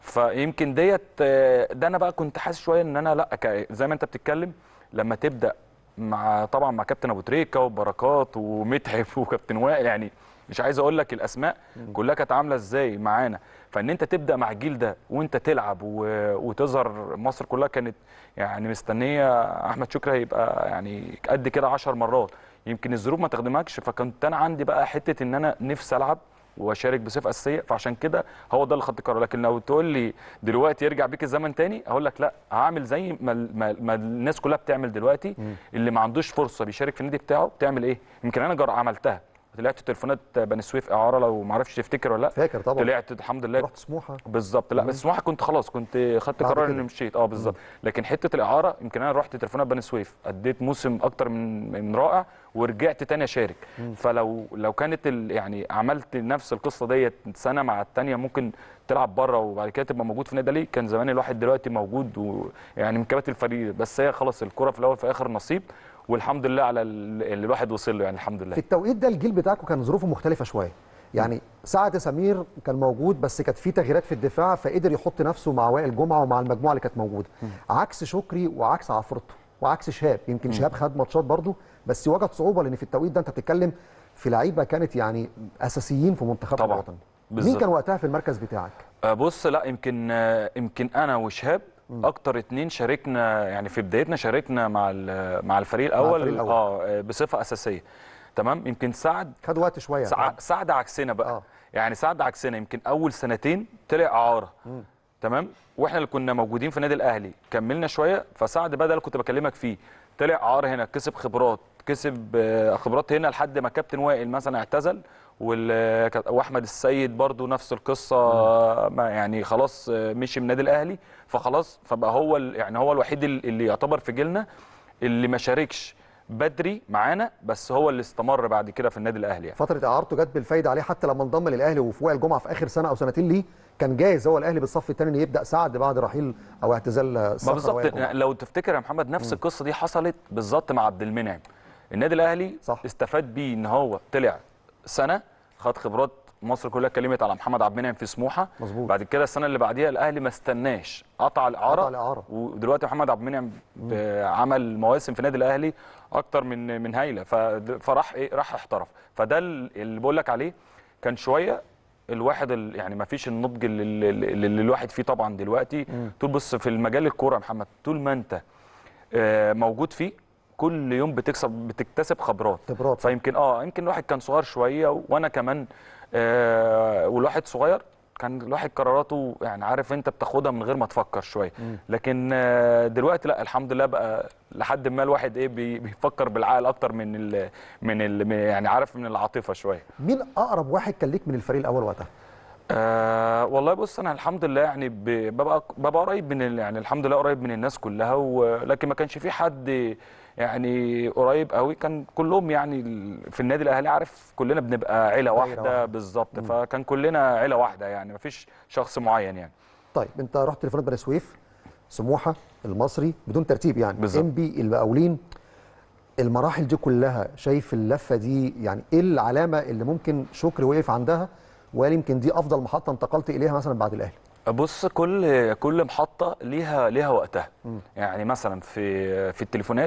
فيمكن ديت آه، ده انا بقى كنت حاسس شويه ان انا لا ك- زي ما انت بتتكلم لما تبدا مع طبعا مع كابتن ابو تريكه وبركات ومتعب وكابتن وائل، يعني مش عايز اقول لك الاسماء كلها كانت عامله ازاي معانا. فان انت تبدا مع الجيل ده وانت تلعب و... وتظهر، مصر كلها كانت يعني مستنيه احمد شكري هيبقى يعني قد كده عشر مرات. يمكن الظروف ما تخدمكش، فكنت انا عندي بقى حته ان انا نفسي العب واشارك بصفه اساسيه، فعشان كده هو ده اللي خدت قرار. لكن لو تقول لي دلوقتي يرجع بيك الزمن تاني اقول لك لا، هعمل زي ما, ما, ما الناس كلها بتعمل دلوقتي. اللي ما عندوش فرصه بيشارك في النادي بتاعه بتعمل ايه. يمكن انا جر عملتها، طلعت تليفونات بني سويف اعاره لو ما عرفش تفتكر ولا لا. فاكر طبعا. طلعت الحمد لله رحت سموحه بالظبط. لا بس سموحه كنت خلاص كنت خدت بعد قرار كده. اني مشيت اه بالظبط. لكن حته الاعاره يمكن انا رحت تليفونات بني سويف، اديت موسم اكتر من من رائع ورجعت تاني اشارك. فلو لو كانت ال يعني عملت نفس القصه ديت سنه مع الثانيه ممكن تلعب بره وبعد كده تبقى موجود في النادي الاهلي، كان زمان الواحد دلوقتي موجود ويعني من كباتن الفريق. بس هي خلاص الكره في الاول في الاخر نصيب، والحمد لله على اللي الواحد وصل له يعني الحمد لله. في التوقيت ده الجيل بتاعكم كان ظروفه مختلفه شويه، يعني سعد سمير كان موجود بس كانت في تغييرات في الدفاع فقدر يحط نفسه مع وائل جمعه ومع المجموعه اللي كانت موجوده، عكس شكري وعكس عفروتو وعكس شهاب. يمكن شهاب خد ماتشات برضه بس وجد صعوبه، لان في التوقيت ده انت بتتكلم في لعيبه كانت يعني اساسيين في منتخب طبعا. الوطني. مين بالظبط. كان وقتها في المركز بتاعك؟ آه، بص لا يمكن آه، يمكن انا وشهاب اكتر اتنين شاركنا يعني في بدايتنا شاركنا مع ال- مع الفريق الاول, الفريق الأول. اه بصفه اساسيه. تمام. يمكن سعد خد وقت شويه. سع- سعد عكسنا بقى. آه. يعني سعد عكسنا، يمكن اول سنتين طلع اعاره. تمام. واحنا اللي كنا موجودين في النادي الاهلي كملنا شويه، فسعد بقى ده اللي كنت بكلمك فيه، طلع اعاره هنا كسب خبرات كسب آه، خبرات هنا لحد ما كابتن وائل مثلا اعتزل وال- واحمد السيد برضو نفس القصه. ما يعني خلاص آه، مشي من النادي الاهلي، فخلاص فبقى هو ال- يعني هو الوحيد اللي اللي يعتبر في جيلنا اللي ما شاركش بدري معانا، بس هو اللي استمر بعد كده في النادي الاهلي يعني. فتره اعارته جت بالفايده عليه، حتى لما انضم للاهلي وفي وائل جمعه في اخر سنه او سنتين ليه كان جاهز هو الاهلي بالصف الثاني ان يبدا سعد بعد رحيل او اعتزال ما صخر بالظبط وائل جمعة. لو تفتكر يا محمد نفس القصه دي حصلت بالظبط مع عبد المنعم. النادي الاهلي صح. استفاد بيه ان هو طلع سنه خد خبرات، مصر كلها اتكلمت على محمد عبد المنعم في سموحه. مظبوط. بعد كده السنه اللي بعديها الاهلي ما استناش قطع الاعاره قطع الإعارة. ودلوقتي محمد عبد المنعم عمل مواسم في النادي الاهلي اكتر من من هايله، ف- فراح ايه راح احترف. فده اللي بقول لك عليه، كان شويه الواحد ال- يعني ما فيش النضج اللي, اللي, اللي الواحد فيه طبعا دلوقتي. طول بص في المجال الكوره يا محمد، طول ما انت آه، موجود فيه كل يوم بتكسب بتكتسب خبرات. خبرات، صح. فيمكن اه يمكن الواحد كان صغير شويه وانا كمان آه والواحد صغير كان الواحد قراراته يعني عارف انت بتاخدها من غير ما تفكر شويه. لكن آه دلوقتي لا الحمد لله بقى لحد ما الواحد ايه بي- بيفكر بالعقل اكتر من ال من ال يعني عارف من العاطفه شويه. مين اقرب واحد كان ليك من الفريق الاول وقتها؟ أه والله بص انا الحمد لله يعني ب- ببقى ببقى قريب من ال- يعني الحمد لله قريب من الناس كلها، ولكن ما كانش في حد يعني قريب قوي. كان كلهم يعني ال- في النادي الاهلي عارف كلنا بنبقى عيله دايرة واحده واحدة. بالظبط، فكان كلنا عيله واحده يعني ما فيش شخص معين يعني. طيب انت رحت تليفونات بني سويف، سموحه، المصري، بدون ترتيب يعني، بالظبط. انبي، المقاولين، المراحل دي كلها، شايف اللفه دي يعني ايه العلامه اللي ممكن شكري وقف عندها وقال يمكن دي افضل محطه انتقلت اليها مثلا بعد الاهلي؟ بص كل كل محطه ليها ليها وقتها. يعني مثلا في في التليفونات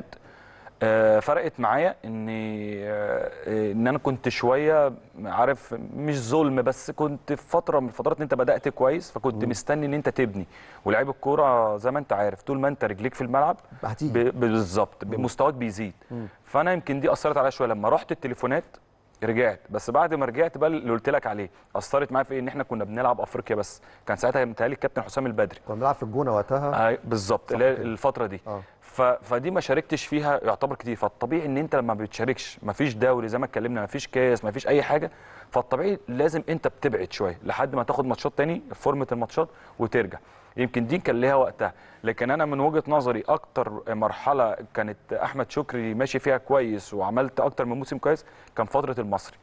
آه، فرقت معايا اني آه، ان انا كنت شويه عارف مش ظلم، بس كنت في فتره من الفترات ان انت بدات كويس فكنت مستني ان انت تبني. ولاعيب الكوره زي ما انت عارف طول ما انت رجليك في الملعب هتيجي. ب- بالظبط مستواك بيزيد. فانا يمكن دي اثرت عليا شويه لما رحت التليفونات. رجعت بس بعد ما رجعت بقى اللي قلت لك عليه اثرت معايا في ايه، ان احنا كنا بنلعب افريقيا بس كان ساعتها متهيألي الكابتن حسام البدري. كنا بنلعب في الجونه وقتها. آه بالظبط صح اللي هي كده. الفتره دي. اه. ف... فدي ما شاركتش فيها يعتبر كتير، فالطبيعي ان انت لما بتشاركش ما فيش دوري زي ما اتكلمنا، ما فيش كاس، ما فيش اي حاجه، فالطبيعي لازم انت بتبعد شويه لحد ما تاخد ماتشات تاني فورمه الماتشات وترجع. يمكن دي كان ليها وقتها. لكن انا من وجهه نظري اكتر مرحله كانت احمد شكري ماشي فيها كويس وعملت اكتر من موسم كويس كان فتره المصري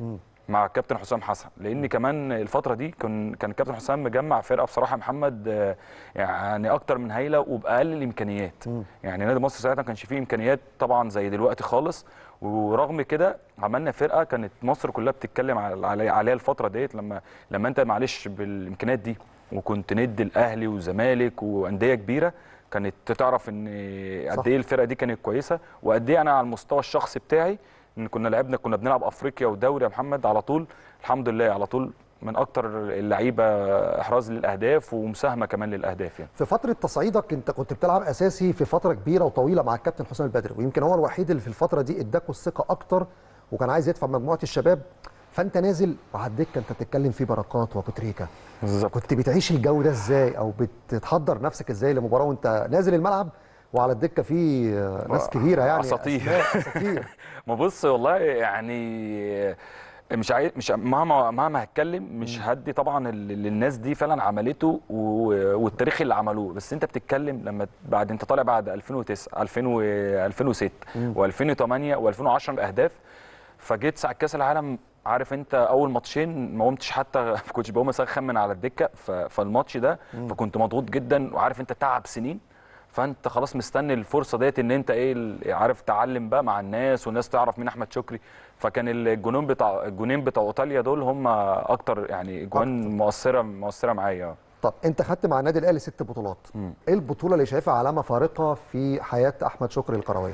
مع كابتن حسام حسن، لان كمان الفتره دي كان كان كابتن حسام مجمع فرقه بصراحه محمد آه، يعني اكتر من هايله وباقل الامكانيات. يعني نادي مصر ساعتها ما كانش فيه امكانيات طبعا زي دلوقتي خالص، ورغم كده عملنا فرقه كانت مصر كلها بتتكلم على علي- عليها الفتره ديت. لما لما انت معلش بالامكانيات دي وكنت ند الاهلي وزمالك وانديه كبيره، كانت تعرف ان صح. قد ايه الفرقه دي كانت كويسه، وقد ايه انا على المستوى الشخصي بتاعي ان كنا لعبنا كنا بنلعب افريقيا ودوري يا محمد على طول. الحمد لله على طول من اكتر اللعيبه احراز للاهداف ومساهمه كمان للاهداف يعني. في فتره تصعيدك انت كنت بتلعب اساسي في فتره كبيره وطويله مع الكابتن حسام البدري، ويمكن هو الوحيد اللي في الفتره دي اداكوا الثقه اكتر وكان عايز يدفع مجموعه الشباب. فانت نازل وعلى الدكه انت بتتكلم في بركات وابو تريكه، بالظبط. كنت بتعيش الجو ده ازاي او بتحضر نفسك ازاي لمباراه وانت نازل الملعب وعلى الدكه في ناس كبيره يعني اساطير أسماء اساطير؟ ما بص والله يعني مش عايز مش مهما مهما هتكلم مش هدي طبعا اللي الناس دي فعلا عملته و- والتاريخ اللي عملوه. بس انت بتتكلم لما بعد انت طالع بعد ألفين وتسعة ألفين و ألفين وستة و2008 و2010 باهداف، فجيت ساعه كاس العالم عارف انت اول ماتشين ما قمتش حتى ما كنتش بقوم اسخن من على الدكه. ف- فالماتش ده فكنت مضغوط جدا وعارف انت تعب سنين، فانت خلاص مستني الفرصه ديت ان انت ايه ال- عارف تعلم بقى مع الناس والناس تعرف مين احمد شكري. فكان الجنون بتاع الجونين بتوع ايطاليا دول هم اكتر يعني جوان مؤثره مؤثره معايا. طب انت خدت مع النادي الاهلي ست بطولات، ايه البطوله اللي شايفها علامه فارقه في حياه احمد شكري الكرويه؟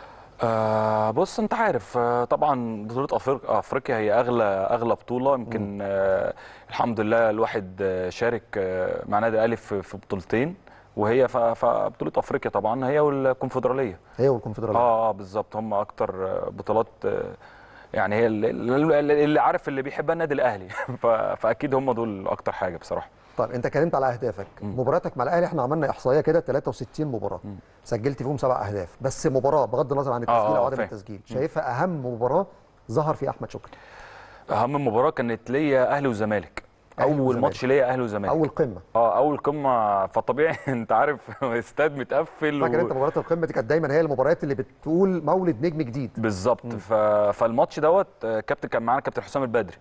آه بص انت عارف آه طبعا بطوله أفريق- افريقيا هي اغلى اغلى بطوله يمكن. آه الحمد لله الواحد آه شارك آه مع نادي الاهلي في في بطولتين، وهي ف- فبطوله افريقيا طبعا هي والكونفدراليه. هي والكونفدراليه. اه اه بالظبط هم اكتر آه، بطولات آه، يعني هي اللي, اللي اللي عارف اللي بيحبها النادي الاهلي ف- فاكيد هم دول اكتر حاجه بصراحه. طيب انت اتكلمت على اهدافك، مباراتك مع الاهلي احنا عملنا احصائيه كده ثلاثة وستين مباراه، سجلت فيهم سبع اهداف، بس مباراه بغض النظر عن التسجيل آه، او آه، عدم فاهم. التسجيل شايفها اهم مباراه ظهر فيها احمد شكري؟ اهم مباراه كانت ليا اهلي وزمالك. أهلي اول وزمالك. ماتش ليا اهلي وزمالك. اول قمه. اه اول قمه فطبيعي انت عارف استاد متقفل فاكر و... انت مباراه القمه دي كانت دايما هي المباريات اللي بتقول مولد نجم جديد. بالظبط. ف... فالماتش دوت آه، كابتن كان معانا كابتن حسام البدري.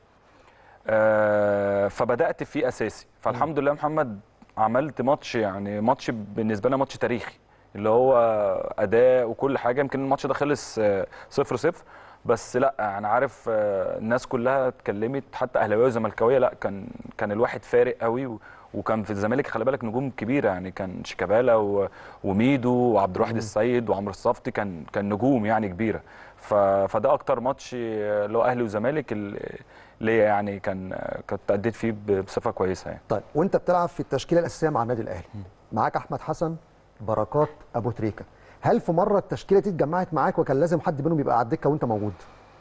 آه فبدات فيه اساسي، فالحمد لله محمد عملت ماتش يعني ماتش بالنسبه لنا ماتش تاريخي اللي هو اداء وكل حاجه. يمكن الماتش ده خلص آه، صفر صفر، بس لا انا عارف آه، الناس كلها اتكلمت حتى اهلاويه وزملكاويه، لا كان كان الواحد فارق قوي و- وكان في الزمالك خلي بالك نجوم كبيره، يعني كان شيكابالا و- وميدو وعبد الواحد السيد وعمرو الصفتي، كان كان نجوم يعني كبيره. ف- فده اكتر ماتش اللي هو اهلي وزمالك اللي ليا يعني كان كنت اديت فيه ب- بصفه كويسه يعني. طيب وانت بتلعب في التشكيله الاساسيه مع النادي الاهلي، معاك احمد حسن، بركات، ابو تريكه، هل في مره التشكيله دي اتجمعت معاك وكان لازم حد منهم يبقى على الدكه وانت موجود؟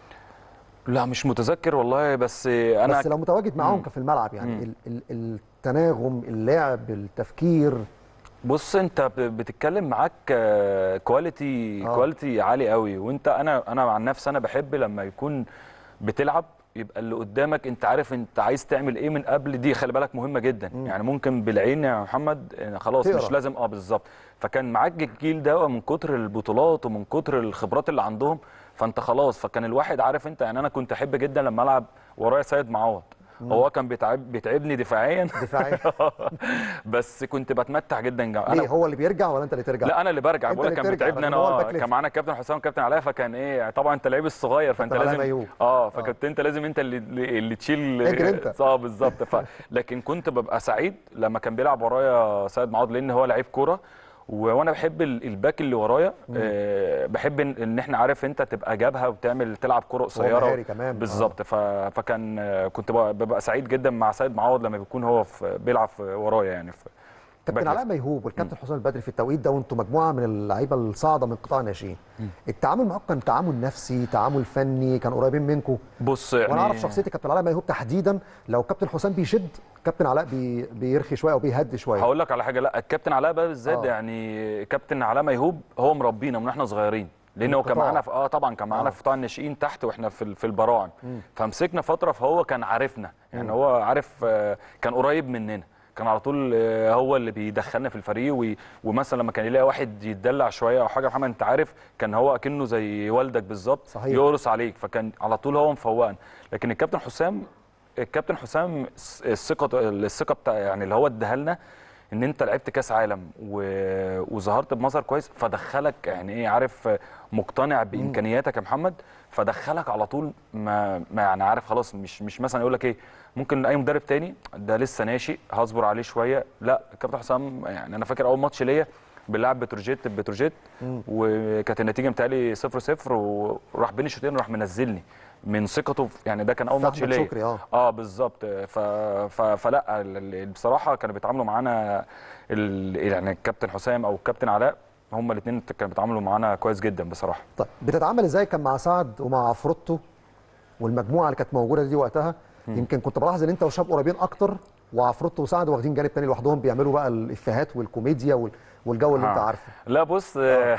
لا مش متذكر والله، بس انا بس لو متواجد معاهم مم. في الملعب يعني مم. ال ال التناغم، اللعب، التفكير. بص انت ب- بتتكلم معاك آه، كواليتي اه كواليتي عالي قوي، وانت انا انا عن نفسي انا بحب لما يكون بتلعب يبقى اللي قدامك انت عارف انت عايز تعمل ايه من قبل، دي خلي بالك مهمه جدا. مم. يعني ممكن بالعين يا محمد آه، خلاص مش تقرا. لازم اه بالظبط. فكان معاك الجيل ده من كتر البطولات ومن كتر الخبرات اللي عندهم، فانت خلاص فكان الواحد عارف انت. يعني انا كنت احب جدا لما العب ورايا سيد معوض، مم. هو كان بيتعب بيتعبني دفاعيا دفاعي. بس كنت بتمتع جدا جا. ليه، انا هو اللي بيرجع ولا انت اللي ترجع؟ لا انا اللي برجع، انت بقول لك اللي كان بترجع بيتعبني رغم انا. ان هو الباك اه ليفت. كان معانا كابتن حسام وكابتن علاء، فكان ايه طبعا انت لعيب الصغير فانت كابتن علاء لازم ميهوب. اه اه فكنت انت لازم انت اللي اللي تشيل. اجري انت. اه بالظبط. ف... لكن كنت ببقى سعيد لما كان بيلعب ورايا سيد معوض، لان هو لعيب كوره و... وانا بحب ال- الباك اللي ورايا. مم. آه بحب ان إن احنا عارف انت تبقى جابها وتعمل تلعب كوره هو قصيره و... مهاري كمان. اه بالظبط. ف... فكان آه، كنت ببقى ببقى سعيد جدا مع سيد معوض لما بيكون هو في... بيلعب في ورايا يعني في كابتن باك علاء ليفت. ميهوب والكابتن حسام البدري في التوقيت ده، وانتم مجموعه من اللعيبه الصاعده من قطاع الناشئين، التعامل معاكم كان تعامل نفسي، تعامل فني، كان قريبين منكم؟ بص وانا اعرف يعني شخصيه كابتن علاء ميهوب تحديدا، لو كابتن حسام بيشد كابتن علاء بي بيرخي شويه او بيهدي شويه. هقول لك على حاجه. لا الكابتن علاء بقى بالذات، اه يعني كابتن علاء ميهوب هو مربينا من احنا صغيرين، من لان هو كان معانا القطاع. في اه طبعا كان معانا اه في قطاع الناشئين تحت واحنا في ال- في البراعم. مم. فمسكنا فتره فهو كان عارفنا، يعني مم. هو عارف آه، كان قريب مننا، كان على طول آه، هو اللي بيدخلنا في الفريق. وي- ومثلا لما كان يلاقي واحد يتدلع شويه او حاجه، محمد انت عارف كان هو اكنه زي والدك بالظبط، صحيح. يقرص عليك، فكان على طول هو مفوقنا. لكن الكابتن حسام الكابتن حسام الثقه الثقه بتاع يعني اللي هو اداها لنا، ان انت لعبت كاس عالم و... وظهرت بمظهر كويس، فدخلك يعني ايه عارف مقتنع مم. بامكانياتك يا محمد، فدخلك على طول. ما, ما يعني عارف خلاص، مش مش مثلا يقول لك ايه ممكن اي مدرب تاني ده لسه ناشئ هصبر عليه شويه. لا الكابتن حسام يعني انا فاكر اول ماتش ليا بنلعب بتروجيت بتروجيت مم. وكانت النتيجه متهيألي صفر صفر، وراح بين الشوطين راح منزلني من ثقته في- يعني ده كان اول ماتش فاحمد ليا. شكري. اه اه بالظبط. ف... ف... فلا ال- ال- بصراحه كانوا بيتعاملوا معانا ال... يعني الكابتن حسام او الكابتن علاء، هما الاثنين كانوا بيتعاملوا معانا كويس جدا بصراحه. طيب بتتعامل ازاي كان مع سعد ومع عفروتو والمجموعه اللي كانت موجوده دي وقتها؟ يمكن كنت بلاحظ ان انت وشاب قريبين اكتر، وعفروتو وسعد واخدين جانب تاني لوحدهم، بيعملوا بقى الافيهات والكوميديا وال- والجو اللي انت ها. عارفه. لا بص اه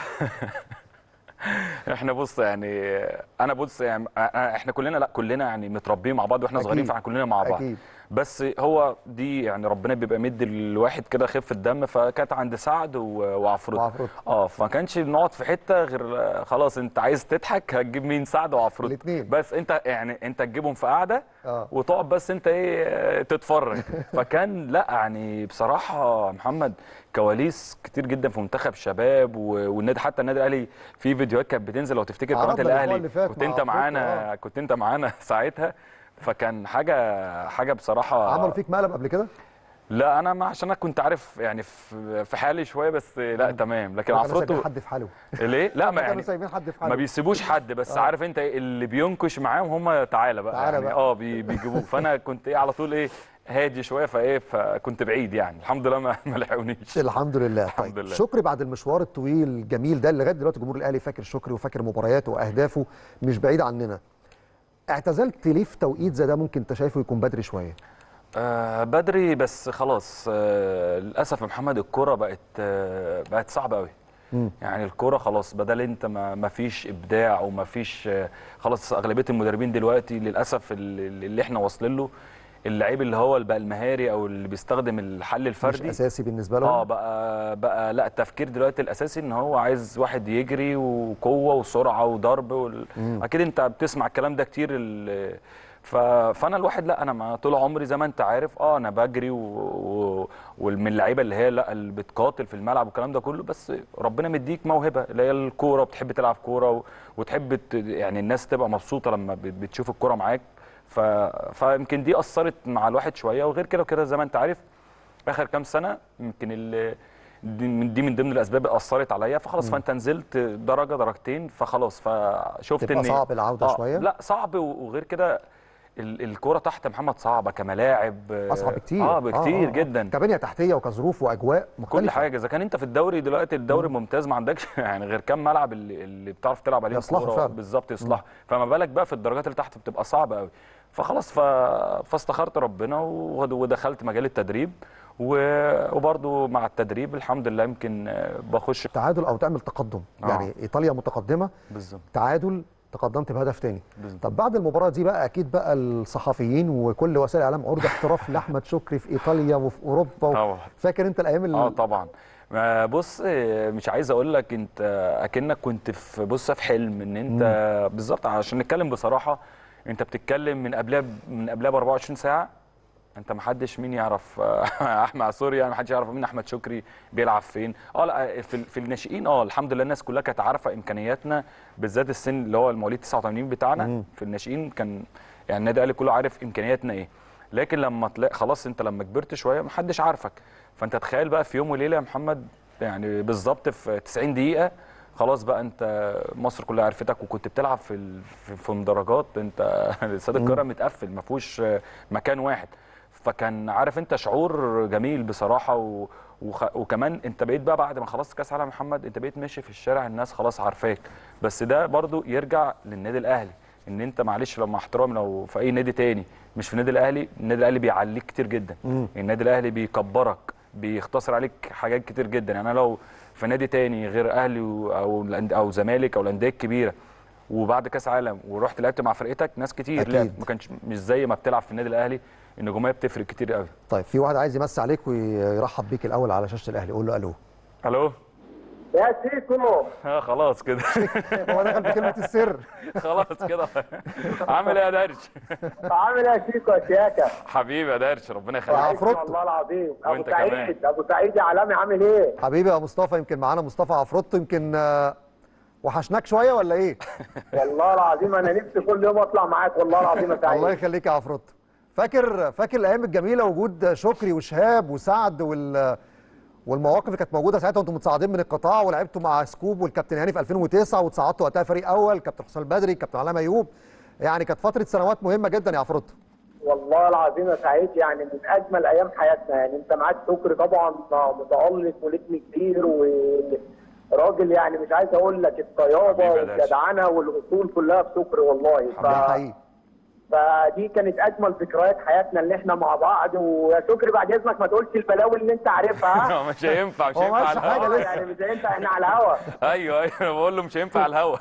احنا بص يعني انا بص يعني احنا كلنا لا كلنا يعني متربيين مع بعض واحنا صغيرين، اكيد فاحنا كلنا مع بعض. اكيد. بس هو دي يعني ربنا بيبقى مدي الواحد كده خفه دم، فكانت عند سعد و- وعفروت. وعفروتو اه فما كانش بنقعد في حته غير آه، خلاص انت عايز تضحك هتجيب مين؟ سعد وعفروت. الاثنين. بس انت يعني انت تجيبهم في قعده اه وتقعد بس انت ايه آه، تتفرج. فكان لا يعني بصراحه محمد كواليس كتير جدا في منتخب شباب و- والنادي، حتى النادي الاهلي في فيديوهات كانت بتنزل لو تفتكر قناه عرضنا الاسبوع الاهلي اللي فات كنت مع انت عفروتو. معانا اه كنت انت معانا ساعتها. فكان حاجه حاجه بصراحه. عملوا فيك مقلب قبل كده؟ لا انا ما عشان انا كنت عارف يعني في في حالي شويه، بس لا مم. تمام. لكن ما كانوا سايبين عفروتو حد في حاله. ليه؟ لا ما ما كانوا يعني سايبين حد في ما حاله. بيسيبوش حد، بس آه. عارف انت إيه، اللي بينكش معاهم هم تعالى بقى تعالى يعني بقى. اه بي- بيجيبوه. فانا كنت ايه على طول ايه هادي شويه، فايه فكنت بعيد يعني الحمد لله ما ما لحقونيش. الحمد لله. الحمد طيب لله. شكري بعد المشوار الطويل الجميل ده اللي لغايه دلوقتي جمهور الاهلي فاكر شكري وفاكر مبارياته واهدافه، مش بعيد عننا، اعتزلت ليه في توقيت زي ده؟ ممكن انت شايفه يكون بدري شويه. آه بدري، بس خلاص آه للاسف يا محمد الكوره بقت آه بقت صعبه قوي. مم. يعني الكوره خلاص بدل انت ما ما فيش ابداع وما فيش آه خلاص اغلبيه المدربين دلوقتي للاسف اللي, اللي احنا واصلين له اللعيب اللي هو اللي بقى المهاري او اللي بيستخدم الحل مش الفردي اساسي بالنسبه لهم. اه بقى بقى لا التفكير دلوقتي الاساسي ان هو عايز واحد يجري وقوه وسرعه وضرب وال... اكيد انت بتسمع الكلام ده كتير ال... ف... فانا الواحد لا انا ما طول عمري زي ما انت عارف اه انا بجري و... و... ومن اللعيبه اللي هي لا اللي بتقاتل في الملعب والكلام ده كله، بس ربنا مديك موهبه اللي هي الكوره، بتحب تلعب كوره و... وتحب ت... يعني الناس تبقى مبسوطه لما بت... بتشوف الكوره معاك. ف... فيمكن دي اثرت مع الواحد شويه، وغير كده وكده زي ما انت عارف اخر كام سنه يمكن ال- دي من دي من ضمن الاسباب اللي اثرت عليا، فخلاص فانت نزلت درجه درجتين فخلاص، فشفت تبقى ان صعب العوده آه شويه. لا صعب، وغير كده ال- الكوره تحت محمد صعبه كملاعب، اصعب كتير. اه بكتير آه آه آه. جدا، كبنيه تحتيه وكظروف واجواء مختلفه. كل حاجه. اذا كان انت في الدوري دلوقتي الدوري الممتاز ما عندكش يعني غير كام ملعب اللي, اللي بتعرف تلعب عليهم يصلحوا كوره فعلا. بالظبط يصلحوا، فما بالك بقى في الدرجات اللي تحت بتبقى صعبه قوي. فخلاص ف... فاستخرت ربنا ود- ودخلت مجال التدريب، و- وبرضو مع التدريب الحمد لله يمكن آه، بخش تعادل او تعمل تقدم. آه. يعني ايطاليا متقدمه، بالظبط تعادل، تقدمت بهدف تاني. بالظبط. طب بعد المباراه دي بقى اكيد بقى الصحفيين وكل وسائل الاعلام عرض احتراف لاحمد شكري في ايطاليا وفي اوروبا و... طبعا. فاكر انت الايام اللي اه طبعا. ما بص آه، مش عايز اقول لك انت اكنك كنت في بص في حلم ان انت بالظبط، عشان نتكلم بصراحه انت بتتكلم من قبلها من قبلها ب أربعة وعشرين ساعه، انت ما حدش مين يعرف احمد سوري يعني ما حدش يعرف مين احمد شكري بيلعب فين. اه لا في في الناشئين اه الحمد لله الناس كلها كانت عارفه امكانياتنا، بالذات السن اللي هو المواليد تسعة وثمانين بتاعنا. مم. في الناشئين كان يعني النادي الاهلي كله عارف امكانياتنا ايه، لكن لما تلاقي خلاص انت لما كبرت شويه ما حدش عارفك، فانت تخيل بقى في يوم وليله يا محمد يعني بالظبط في تسعين دقيقه خلاص بقى انت مصر كلها عرفتك، وكنت بتلعب في ال- في في مدرجات، انت استاد القاهره متقفل ما فيهوش مكان واحد، فكان عارف انت شعور جميل بصراحه و... وخ... وكمان انت بقيت بقى بعد ما خلصت كاس عالم محمد انت بقيت ماشي في الشارع الناس خلاص عارفاك، بس ده برضو يرجع للنادي الاهلي، ان انت معلش لما احترام لو في اي نادي تاني مش في النادي الاهلي، النادي الاهلي بيعليك كتير جدا. مم. النادي الاهلي بيكبرك، بيختصر عليك حاجات كتير جدا. يعني انا لو في نادي تاني غير اهلي و- او الأند- او زمالك او الانديه الكبيره وبعد كاس عالم ورحت لعبت مع فرقتك، ناس كتير أكيد. لعب ما كانش مش زي ما بتلعب في النادي الاهلي، النجوميه بتفرق كتير قوي. طيب في واحد عايز يمسي عليك ويرحب بيك الاول على شاشه الاهلي، قول له الو. الو. يا سيكو اه خلاص كده هو دخل بكلمه السر. خلاص كده عامل ايه يا درش؟ عامل ايه يا سيكو يا شياكه؟ حبيبي يا درش ربنا يا يخليك. عفروتو. والله العظيم ابو وأنت كمان. سعيد ابو سعيد يا عالمي عامل ايه؟ حبيبي يا مصطفى، يمكن معانا مصطفى عفروتو، يمكن آه، وحشناك شويه ولا ايه؟ والله العظيم انا نفسي كل يوم اطلع معاك والله العظيم يا سعيد. الله يخليك يا عفروتو. فاكر فاكر الايام الجميله، وجود شكري وشهاب وسعد وال والمواقف اللي كانت موجوده ساعتها وانتم متصاعدين من القطاع ولعبتوا مع سكوب والكابتن هاني في ألفين وتسعة وتصعدتوا وقتها فريق اول، كابتن حسام البدري، كابتن علام ايوب، يعني كانت فتره سنوات مهمه جدا يا عفروتو. والله العظيم يا سعيد يعني من اجمل ايام حياتنا، يعني انت معاك شكري طبعا متالق ونجم كبير وراجل، يعني مش عايز اقول لك الطيابه حبيبي يا درش. والجدعنه والاصول كلها في شكري والله. ف... ده حقيقي. فدي كانت اجمل ذكريات حياتنا اللي احنا مع بعض. ويا شكري بعد اذنك ما تقولش البلاوي اللي انت عارفها ها؟ مش هينفع مش هو هينفع ما على قالش حاجة الهوا. لسه. يعني مش هينفع احنا على الهوا. ايوه ايوه انا بقول له مش هينفع على الهوا.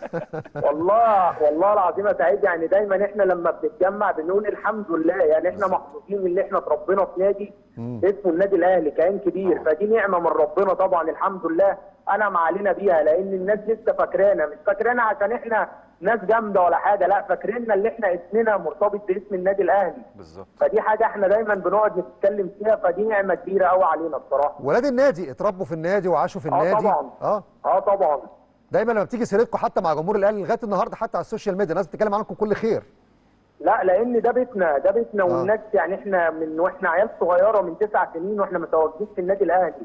والله والله العظيم يا سعيد يعني دايما احنا لما بنتجمع بنقول الحمد لله، يعني احنا محظوظين اللي احنا اتربينا في نادي اسمه النادي الاهلي كيان كبير، فدي نعمه من ربنا طبعا الحمد لله انعم علينا بيها، لان الناس لسه فاكرانا، مش فاكرانا عشان احنا ناس جامده ولا حاجه، لا فاكريننا اللي احنا اسمنا مرتبط باسم النادي الاهلي. بالظبط. فدي حاجه احنا دايما بنقعد نتكلم فيها، فدي نعمه كبيره قوي علينا بصراحه. ولاد النادي اتربوا في النادي وعاشوا في اه النادي. طبعا. اه اه طبعا. دايما لما بتيجي سيرتكم حتى مع جمهور الاهلي لغايه النهارده حتى على السوشيال ميديا الناس بتتكلم عنكم كل خير. لا لان ده بيتنا، ده بيتنا والناس، يعني احنا من واحنا عيال صغيره من تسع سنين واحنا متواجدين في النادي الاهلي.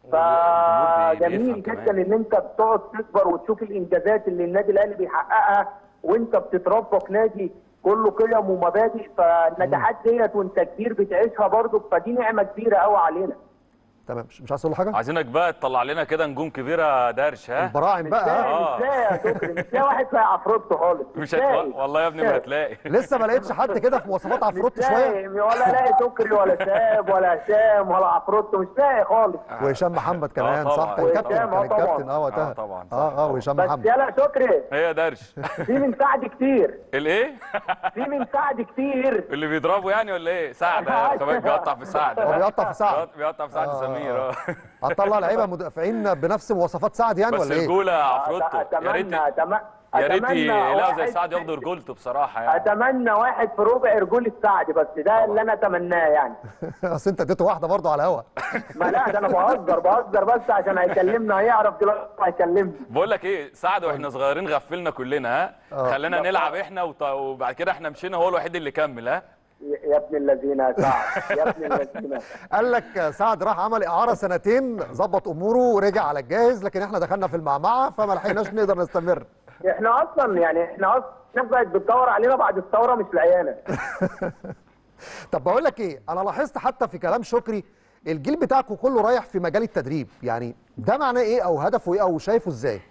فجميل جدا ان انت بتقعد تكبر وتشوف الانجازات اللي النادي الاهلي بيحققها وانت بتتربى في نادي كله قيم ومبادئ، فالنجاحات ديت وانت كبير بتعيشها برضه، فدي نعمه كبيره قوي علينا. تمام، مش مش عايز تقول له حاجه؟ عايزينك بقى تطلع لنا كده نجوم كبيره درش ها. البراعم مش بقى لاقي ها؟ مش لاقي يا شكري، مش لاقي واحد زي عفروتو خالص. مش لاقي. هتلاقي والله يا ابني ما هتلاقي. لسه ما لقيتش حد كده في مواصفات عفروتو مش شويه؟ لاقي، ولا لاقي شكري ولا شاب ولا هشام ولا عفروتو، مش لاقي خالص. وهشام محمد كمان طبعاً. صح؟ كان كابتن، وهشام، كان آه طبعاً. الكابتن اه وقتها. آه طبعاً، صح اه اه طبعاً. وهشام بس محمد. يلا شكري ايه يا درش؟ في من سعد كتير، الايه؟ في من سعد كتير. اللي بيضربوا يعني ولا ايه؟ سعد آه، كمان بيقطع في سعد. هو بيقطع في سعد. بيقطع في سعد آه، سمير اه. هتطلع لعيبه مدافعين بنفس مواصفات سعد يعني بس ولا ايه؟ رجوله يا عفروتو، يا ريت اتمنى اتمنى يا ريت أتمنى يلاقوا زي واحد- سعد ياخدوا رجولته بصراحه يعني. اتمنى واحد في ربع رجولة سعد، بس ده اللي انا اتمناه يعني. اصل انت اديته واحده برضه على الهوا. ما لا ده انا بهزر بهزر بس عشان هيكلمنا، هيعرف دلوقتي هيكلمنا. بقول لك ايه، سعد واحنا صغيرين غفلنا كلنا ها، آه. خلينا نلعب احنا وط- وبعد كده احنا مشينا، هو الوحيد اللي كمل ها. يا ابن الذين يا سعد، يا ابن الذين. قال لك سعد راح عمل اعاره سنتين، ظبط اموره ورجع على الجاهز، لكن احنا دخلنا في المعمعه فما لحقناش نقدر نستمر. احنا اصلا يعني احنا اصلا الناس بقت بتدور علينا بعد الثوره مش لاقيانا. طب بقول لك ايه، انا لاحظت حتى في كلام شكري الجيل بتاعكم كله رايح في مجال التدريب، يعني ده معناه ايه او هدفه ايه او شايفه ازاي؟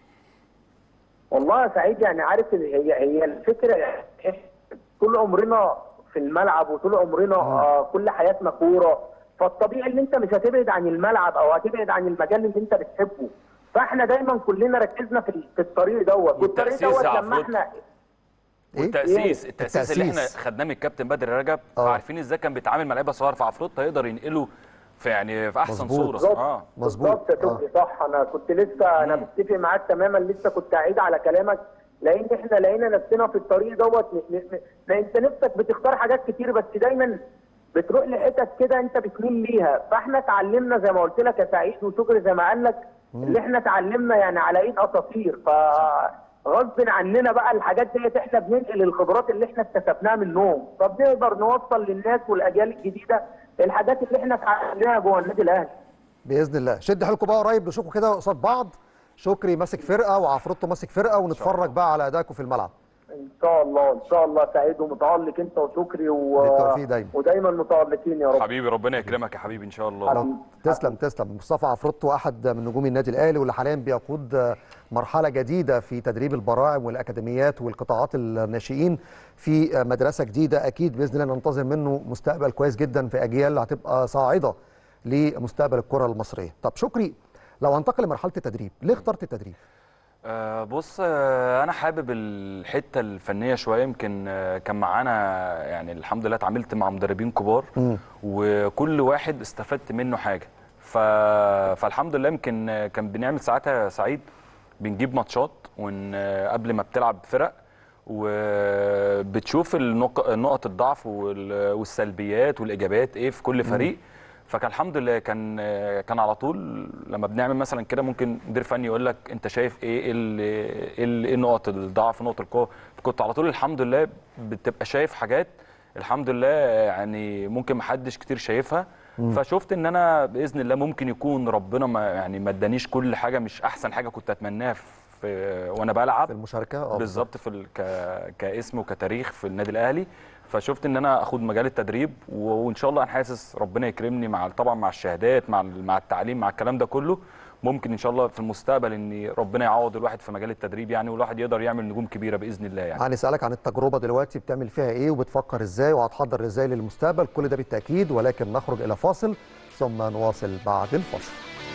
والله يا سعيد يعني عارف هي هي الفكره، طول عمرنا في الملعب وطول عمرنا آه كل حياتنا كوره، فالطبيعي ان انت مش هتبعد عن الملعب او هتبعد عن المجال اللي انت بتحبه، فاحنا دايما كلنا ركزنا في في الطريق دوت، والطريق دوت لما احنا والتأسيس إيه؟ التأسيس التأسيس اللي احنا خدناه من الكابتن بدر رجب، فعارفين ازاي كان بيتعامل مع لعيبه صغار، فعفروت هيقدر ينقله في يعني في احسن مظبوط. صوره. اه مظبوط يا توفي صح. انا كنت لسه انا متفق معاك تماما، لسه كنت اعيد على كلامك، لان احنا لقينا نفسنا في الطريق دوت. انت نفسك بتختار حاجات كتير بس دايما بتروح لحتت كده انت بتميل ليها، فاحنا اتعلمنا زي ما قلت لك يا سعيد وشكري زي ما قال لك اللي احنا اتعلمنا يعني على ايد اساطير، فغصب عننا بقى الحاجات ديت احنا بننقل الخبرات اللي احنا اكتسبناها منهم، فبنقدر نوصل للناس والاجيال الجديده الحاجات اللي احنا اتعلمناها جوه النادي الاهلي. باذن الله شد حيلكم بقى قريب نشوفكم كده قصاد بعض، شكري ماسك فرقه وعفروتو ماسك فرقه، ونتفرج بقى على ادائكم في الملعب. ان شاء الله ان شاء الله سعيد ومتالق انت وشكري و... بالتوفيق دايما ودايما متالقين يا رب. حبيبي ربنا يكرمك يا حبيبي ان شاء الله. حبيبي. تسلم تسلم. مصطفى عفروتو احد من نجوم النادي الاهلي واللي حاليا بيقود مرحله جديده في تدريب البراعم والاكاديميات والقطاعات الناشئين في مدرسه جديده، اكيد باذن الله ننتظر منه مستقبل كويس جدا في اجيال هتبقى صاعده لمستقبل الكره المصريه. طب شكري، لو هنتقل لمرحله التدريب، ليه اخترت التدريب؟ أه بص، أه انا حابب الحته الفنيه شويه، يمكن أه كان معانا يعني الحمد لله اتعاملت مع مدربين كبار م. وكل واحد استفدت منه حاجه، ف... فالحمد لله يمكن كان بنعمل ساعتها سعيد بنجيب ماتشات ون... قبل ما بتلعب فرق وبتشوف النق... نقط الضعف وال... والسلبيات والايجابيات ايه في كل فريق. م. فكان الحمد لله كان كان على طول لما بنعمل مثلا كده ممكن مدير فني يقول لك انت شايف ايه ايه ايه نقط الضعف نقط القوه، كنت على طول الحمد لله بتبقى شايف حاجات الحمد لله يعني ممكن ما حدش كتير شايفها. مم. فشفت ان انا باذن الله ممكن يكون ربنا ما يعني ما ادانيش كل حاجه، مش احسن حاجه كنت اتمناها في وانا بلعب في المشاركه بالظبط في ال... ك... كاسم وكتاريخ في النادي الاهلي. فشفت ان انا اخد مجال التدريب وان شاء الله انا حاسس ربنا يكرمني مع طبعا مع الشهادات مع مع التعليم مع الكلام ده كله، ممكن ان شاء الله في المستقبل ان ربنا يعوض الواحد في مجال التدريب يعني، والواحد يقدر يعمل نجوم كبيره باذن الله يعني. هنسالك عن التجربه دلوقتي بتعمل فيها ايه وبتفكر ازاي وهتحضر ازاي للمستقبل، كل ده بالتاكيد، ولكن نخرج الى فاصل ثم نواصل بعد الفاصل.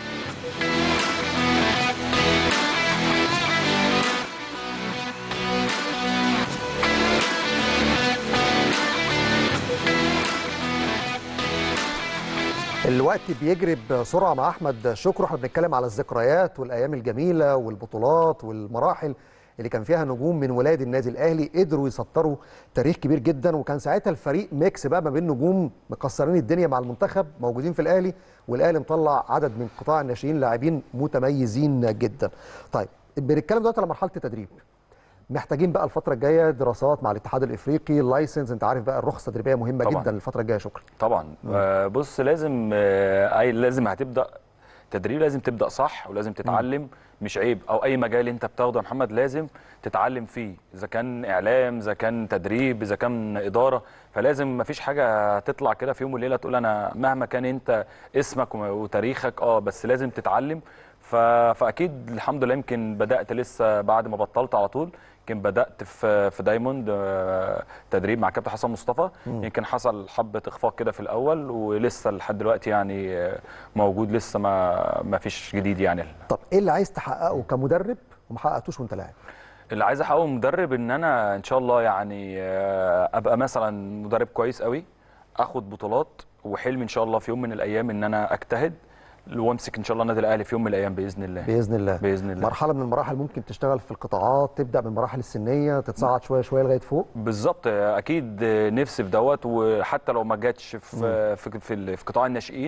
الوقت بيجري بسرعه مع احمد شكري، احنا بنتكلم على الذكريات والايام الجميله والبطولات والمراحل اللي كان فيها نجوم من ولاد النادي الاهلي قدروا يسطروا تاريخ كبير جدا، وكان ساعتها الفريق ميكس بقى ما بين نجوم مكسرين الدنيا مع المنتخب موجودين في الاهلي، والاهلي مطلع عدد من قطاع الناشئين لاعبين متميزين جدا. طيب بنتكلم دلوقتي على مرحله التدريب، محتاجين بقى الفترة الجاية دراسات مع الاتحاد الافريقي، اللايسنس، انت عارف بقى الرخصة التدريبية مهمة طبعًا. جدا الفترة الجاية. شكرا. طبعا آه بص لازم آه اي لازم هتبدا تدريب، لازم تبدا صح ولازم تتعلم. م. مش عيب، او اي مجال انت بتاخده يا محمد لازم تتعلم فيه، اذا كان اعلام اذا كان تدريب اذا كان اداره، فلازم ما فيش حاجه تطلع كده في يوم وليله تقول انا مهما كان انت اسمك وتاريخك اه بس لازم تتعلم. فاكيد الحمد لله يمكن بدات لسه بعد ما بطلت على طول، يمكن بدات في في دايموند تدريب مع كابتن حسن مصطفى، يمكن حصل حبه اخفاق كده في الاول ولسه لحد دلوقتي يعني موجود، لسه ما ما فيش جديد يعني. طب ايه اللي عايز تحققه كمدرب وما حققتوش وانت لاعب؟ اللي عايز احققه مدرب ان انا ان شاء الله يعني ابقى مثلا مدرب كويس قوي، اخد بطولات، وحلمي ان شاء الله في يوم من الايام ان انا اجتهد وامسك ان شاء الله النادي الاهلي في يوم من الايام باذن الله. باذن الله. باذن الله. مرحله من المراحل ممكن تشتغل في القطاعات، تبدا من المراحل السنيه تتصعد شويه شويه لغايه فوق. بالظبط، اكيد نفسي في دوت، وحتى لو ما جاتش في في في, في قطاع الناشئين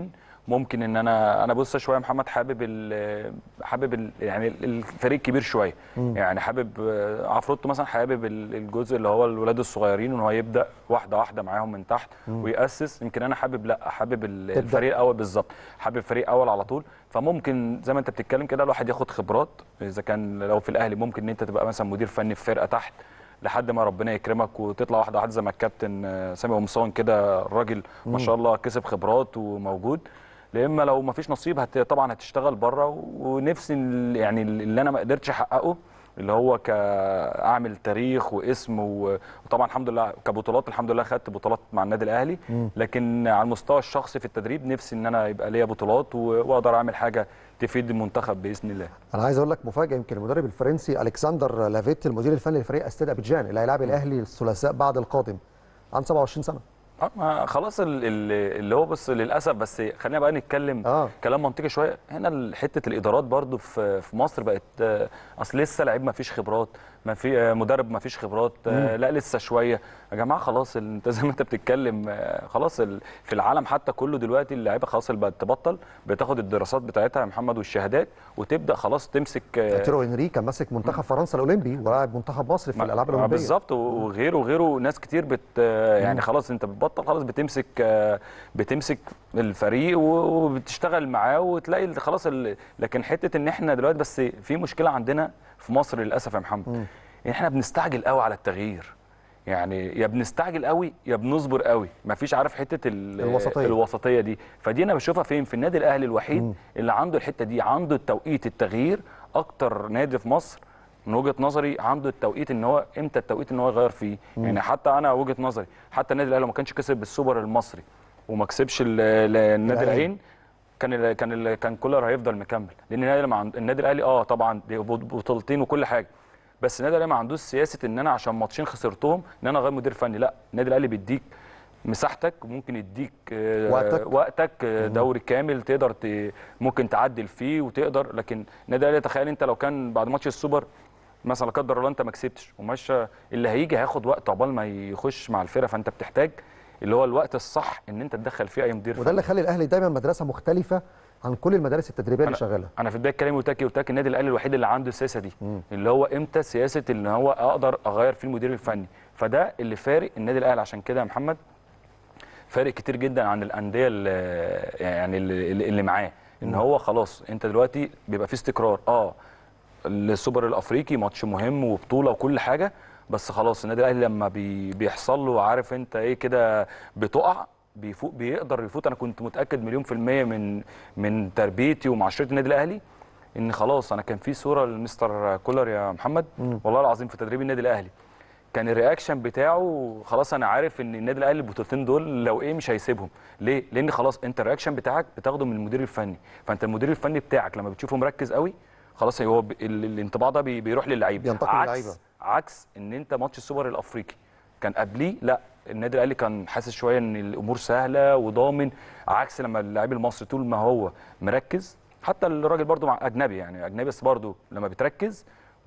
ممكن ان انا انا بص شويه محمد حابب ال حابب ال يعني الفريق كبير شويه، يعني حابب عفروتو مثلا حابب الجزء اللي هو الولاد الصغيرين وان هو يبدا واحده واحده معاهم من تحت وياسس. يمكن انا حابب لا حابب الفريق الاول بالظبط، حابب فريق اول على طول. فممكن زي ما انت بتتكلم كده الواحد ياخد خبرات، اذا كان لو في الاهلي ممكن ان انت تبقى مثلا مدير فني في فرقه تحت لحد ما ربنا يكرمك وتطلع واحده واحده زي ما الكابتن سامي قمصان كده، الراجل ما شاء الله كسب خبرات وموجود. لا اما لو ما فيش نصيب هت طبعا هتشتغل بره. ونفسي يعني اللي انا ما قدرتش احققه اللي هو كاعمل تاريخ واسم، وطبعا الحمد لله كبطولات الحمد لله خدت بطولات مع النادي الاهلي، لكن على المستوى الشخصي في التدريب نفسي ان انا يبقى ليا بطولات واقدر اعمل حاجه تفيد المنتخب باذن الله. انا عايز اقول لك مفاجاه، يمكن المدرب الفرنسي الكسندر لافيت المدير الفني لفريق استاد ابيجان اللي هيلاعب الاهلي الثلاثاء بعد القادم عنده سبعة وعشرين سنه. اه خلاص اللي هو بس للاسف، بس خلينا بقى نتكلم آه. كلام منطقي شويه. هنا حته الادارات برضو في في مصر بقت اصل لسه لعيب ما فيش خبرات، ما في مدرب ما فيش خبرات، لا لسه شويه يا جماعه. خلاص انت زي ما انت بتتكلم خلاص في العالم حتى كله دلوقتي اللعيبه خلاص اللي بقت تبطل بتاخد الدراسات بتاعتها يا محمد والشهادات وتبدا خلاص تمسك. تيرو هنري كان ماسك منتخب فرنسا الاولمبي ولاعب منتخب مصر في الالعاب الاولمبيه بالظبط، وغيره وغيره ناس كتير بت يعني خلاص انت بتبطل خلاص بتمسك بتمسك الفريق وبتشتغل معاه وتلاقي خلاص. لكن حته ان احنا دلوقتي بس في مشكله عندنا في مصر للاسف يا محمد، ان احنا بنستعجل قوي على التغيير. يعني يا بنستعجل قوي يا بنصبر قوي، مفيش عارف حته الوسطيه الوسطيه دي. فدي انا بشوفها فين في النادي الاهلي الوحيد مم. اللي عنده الحته دي، عنده التوقيت التغيير. اكتر نادي في مصر من وجهه نظري عنده التوقيت ان هو امتى التوقيت ان هو يغير فيه. مم. يعني حتى انا وجهه نظري حتى النادي الاهلي لو ما كانش كسب بالسوبر المصري وما كسبش النادي العين كان ال كان ال كان كولر هيفضل مكمل، لان النادي النادي الاهلي اه طبعا بطولتين وكل حاجه، بس النادي الاهلي ما عندوش سياسه ان انا عشان ماتشين خسرتهم ان انا اغير مدير فني. لا، النادي الاهلي بيديك مساحتك وممكن يديك وقتك, وقتك دوري كامل تقدر ت... ممكن تعدل فيه وتقدر. لكن النادي الاهلي تخيل انت لو كان بعد ماتش السوبر مثلا لا قدر الله انت ما كسبتش وماشى، اللي هيجي هياخد وقت عقبال ما يخش مع الفرقه، فانت بتحتاج اللي هو الوقت الصح ان انت تدخل فيه اي مدير فني. وده اللي خلي الاهلي دايما مدرسه مختلفه عن كل المدارس التدريبيه اللي شغاله. انا في بدايه كلامي قلت لك قلت لك النادي الاهلي الوحيد اللي عنده السياسه دي، مم. اللي هو امتى سياسه ان هو اقدر اغير فيه المدير الفني. فده اللي فارق النادي الاهلي. عشان كده يا محمد فارق كتير جدا عن الانديه اللي يعني اللي, اللي معاه، ان هو خلاص انت دلوقتي بيبقى في استقرار. اه السوبر الافريقي ماتش مهم وبطوله وكل حاجه، بس خلاص النادي الاهلي لما بي بيحصل له عارف انت ايه كده بتقع بيفوق بيقدر يفوت. انا كنت متاكد مليون في الميه من من تربيتي ومعاشرتي النادي الاهلي ان خلاص انا كان في صوره لمستر كولر يا محمد م. والله العظيم في تدريب النادي الاهلي كان الرياكشن بتاعه خلاص انا عارف ان النادي الاهلي البطولتين دول لو ايه مش هيسيبهم. ليه؟ لان خلاص انت الرياكشن بتاعك بتاخده من المدير الفني، فانت المدير الفني بتاعك لما بتشوفه مركز قوي خلاص هو الانطباع ده بيروح للعيب. عكس عكس ان انت ماتش السوبر الافريقي كان قبليه لا النادي الاهلي كان حاسس شويه ان الامور سهله وضامن، عكس لما اللاعب المصري طول ما هو مركز. حتى الراجل برده مع اجنبي يعني اجنبي بس برده لما بتركز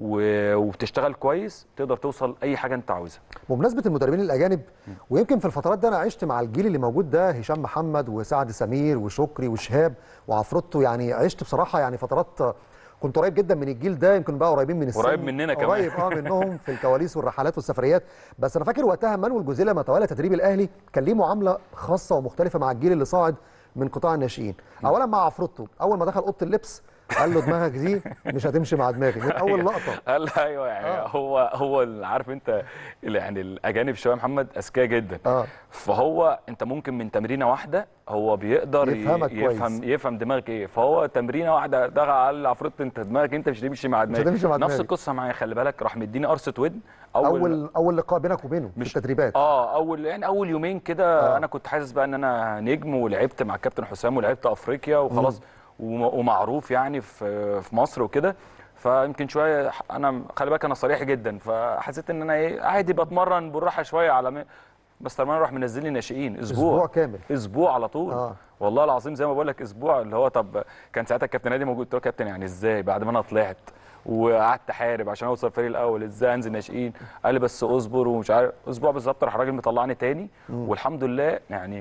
وبتشتغل كويس تقدر توصل اي حاجه انت عاوزها. بمناسبه المدربين الاجانب ويمكن في الفترات دي انا عشت مع الجيل اللي موجود ده، هشام محمد وسعد سمير وشكري وشهاب وعفروتو، يعني عشت بصراحه يعني فترات كنت قريب جدا من الجيل ده، يمكن بقى قريبين من السن، قريب مننا كمان قريب اه منهم في الكواليس والرحلات والسفريات. بس انا فاكر وقتها مانويل جوزيه لما تولى تدريب الاهلي كان ليه معامله خاصه ومختلفه مع الجيل اللي صاعد من قطاع الناشئين. اولا مع عفروتو اول ما دخل اوضه اللبس قال له دماغك دي مش هتمشي مع دماغي من اول لقطه. قال ايوه يعني آه. هو هو عارف انت يعني الاجانب شويه محمد اذكياء جدا آه. فهو انت ممكن من تمرينه واحده هو بيقدر يفهمك يفهم كويس. يفهم دماغك ايه. فهو تمرينه واحده دخل قال عفروتو انت دماغك انت مش هتمشي مع دماغي. نفس القصه معايا خلي بالك، راح مديني قرصه ودن اول اول, أول لقاء بينك وبينه في التدريبات. اه اول يعني اول يومين كده آه. انا كنت حاسس بقى ان انا نجم ولعبت مع الكابتن حسام ولعبت افريقيا وخلاص م. ومعروف يعني في في مصر وكده. فيمكن شويه انا خلي بالك انا صريح جدا، فحسيت ان انا ايه عادي بتمرن بالراحه شويه على م... بس طبعا راح منزل لي ناشئين اسبوع اسبوع كامل اسبوع على طول آه. والله العظيم زي ما بقول لك اسبوع اللي هو طب كان ساعتها الكابتن نادي موجود. قلت له كابتن يعني ازاي بعد ما انا طلعت وقعدت احارب عشان اوصل الفريق الاول ازاي انزل ناشئين؟ قال لي بس اصبر ومش عارف. اسبوع بالظبط راح الراجل مطلعني تاني م. والحمد لله يعني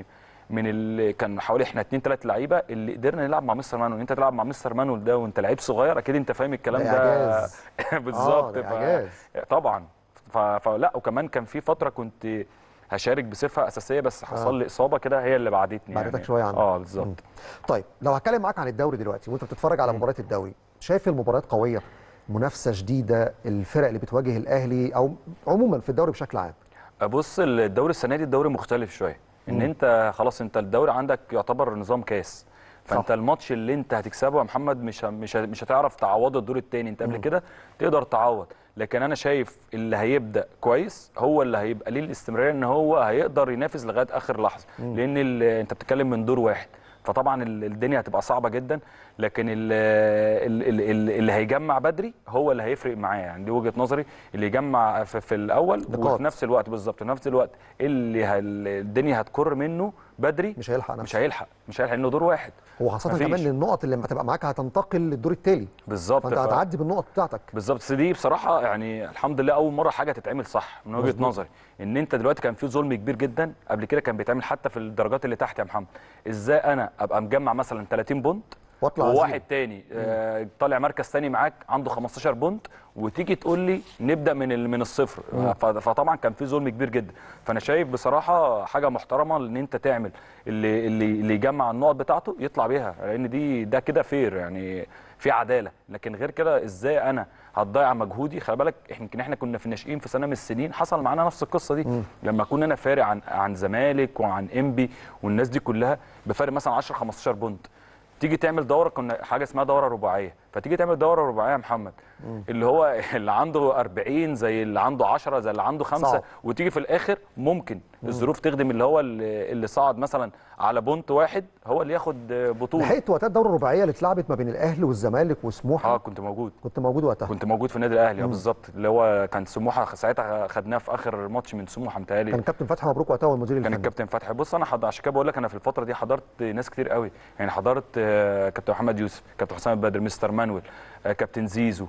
من اللي كان حوالي احنا اتنين تلات لعيبه اللي قدرنا نلعب مع مستر مانويل. انت تلعب مع مستر مانويل ده وانت لعيب صغير، اكيد انت فاهم الكلام ده ده. إعجاز. بالظبط. آه، ده إعجاز. طبعا. ف... فلا وكمان كان في فتره كنت هشارك بصفه اساسيه، بس حصل آه. لي اصابه كده هي اللي بعدتني بعدتك يعني. شويه عنه. اه بالظبط. طيب لو هتكلم معاك عن الدوري دلوقتي وانت بتتفرج على مباريات الدوري، شايف المباريات قويه، منافسه شديده، الفرق اللي بتواجه الاهلي او عموما في الدوري بشكل عام؟ بص الدوري السنه دي الدوري مختلف شويه، ان مم. انت خلاص انت الدوري عندك يعتبر نظام كاس، فانت صح. الماتش اللي انت هتكسبه يا محمد مش ه- مش ه- مش هتعرف تعوضه الدور الثاني. انت قبل مم. كده تقدر تعوض، لكن انا شايف اللي هيبدا كويس هو اللي هيبقى ليه الاستمراريه ان هو هيقدر ينافس لغايه اخر لحظه. مم. لان ال- انت بتتكلم من دور واحد، فطبعا ال- الدنيا هتبقى صعبه جدا، لكن ال ال ال اللي هيجمع بدري هو اللي هيفرق معاه. يعني دي وجهه نظري، اللي يجمع في, في الاول نقاط. وفي نفس الوقت بالظبط في نفس الوقت اللي هل الدنيا هتكر منه بدري مش هيلحق مش نفسه. هيلحق مش هيلحق لانه دور واحد. هو خاصه مفيش. كمان ان النقط اللي لما تبقى معاك هتنتقل للدور التالي، بالظبط. فانت ف- هتعدي بالنقط بتاعتك. بالظبط. بس دي بصراحه يعني الحمد لله اول مره حاجه تتعمل صح من وجهه مظبوط. نظري. ان انت دلوقتي كان في ظلم كبير جدا قبل كده كان بيتعمل حتى في الدرجات اللي تحت يا محمد. ازاي انا ابقى مجمع مثلا تلاتين بونت واطلع وواحد عزيز. تاني آه طالع مركز تاني معاك عنده خمستاشر بونت، وتيجي تقول لي نبدا من ال- من الصفر. ف- فطبعا كان في ظلم كبير جدا. فانا شايف بصراحه حاجه محترمه ان انت تعمل اللي اللي اللي يجمع النقط بتاعته يطلع بيها، لان دي ده كده فير يعني في عداله. لكن غير كده ازاي انا هتضيع مجهودي؟ خلي بالك احنا يمكن احنا كنا في الناشئين في سنه من السنين حصل معانا نفس القصه دي. مم. لما كنا انا فارق عن عن زمالك وعن انبي والناس دي كلها بفارق مثلا عشرة خمستاشر بونت، تيجي تعمل دوره كنا حاجه اسمها دوره رباعيه، فتيجي تعمل دوره رباعيه يا محمد مم. اللي هو اللي عنده أربعين زي اللي عنده عشرة زي اللي عنده خمسة، صعب. وتيجي في الاخر ممكن الظروف تخدم اللي هو اللي اللي صعد مثلا على بونت واحد هو اللي ياخد بطوله. لحقت وقتها الدوره الرباعيه اللي اتلعبت ما بين الاهلي والزمالك وسموحه؟ اه كنت موجود. كنت موجود وقتها. كنت موجود في النادي الاهلي اه مم. بالظبط، اللي هو كان سموحه ساعتها خدناه في اخر ماتش من سموحه متهيألي. كان كابتن فتحي مبروك وقتها والمدير كان الفني. الكابتن فتحي. بص انا حض... عشان كده بقول لك انا في الفتره دي حضرت ناس كتير قوي، يعني حضرت آه، كابتن محمد يوسف، كابتن حسام البدر، مستر مانويل، آه، كابتن زيزو،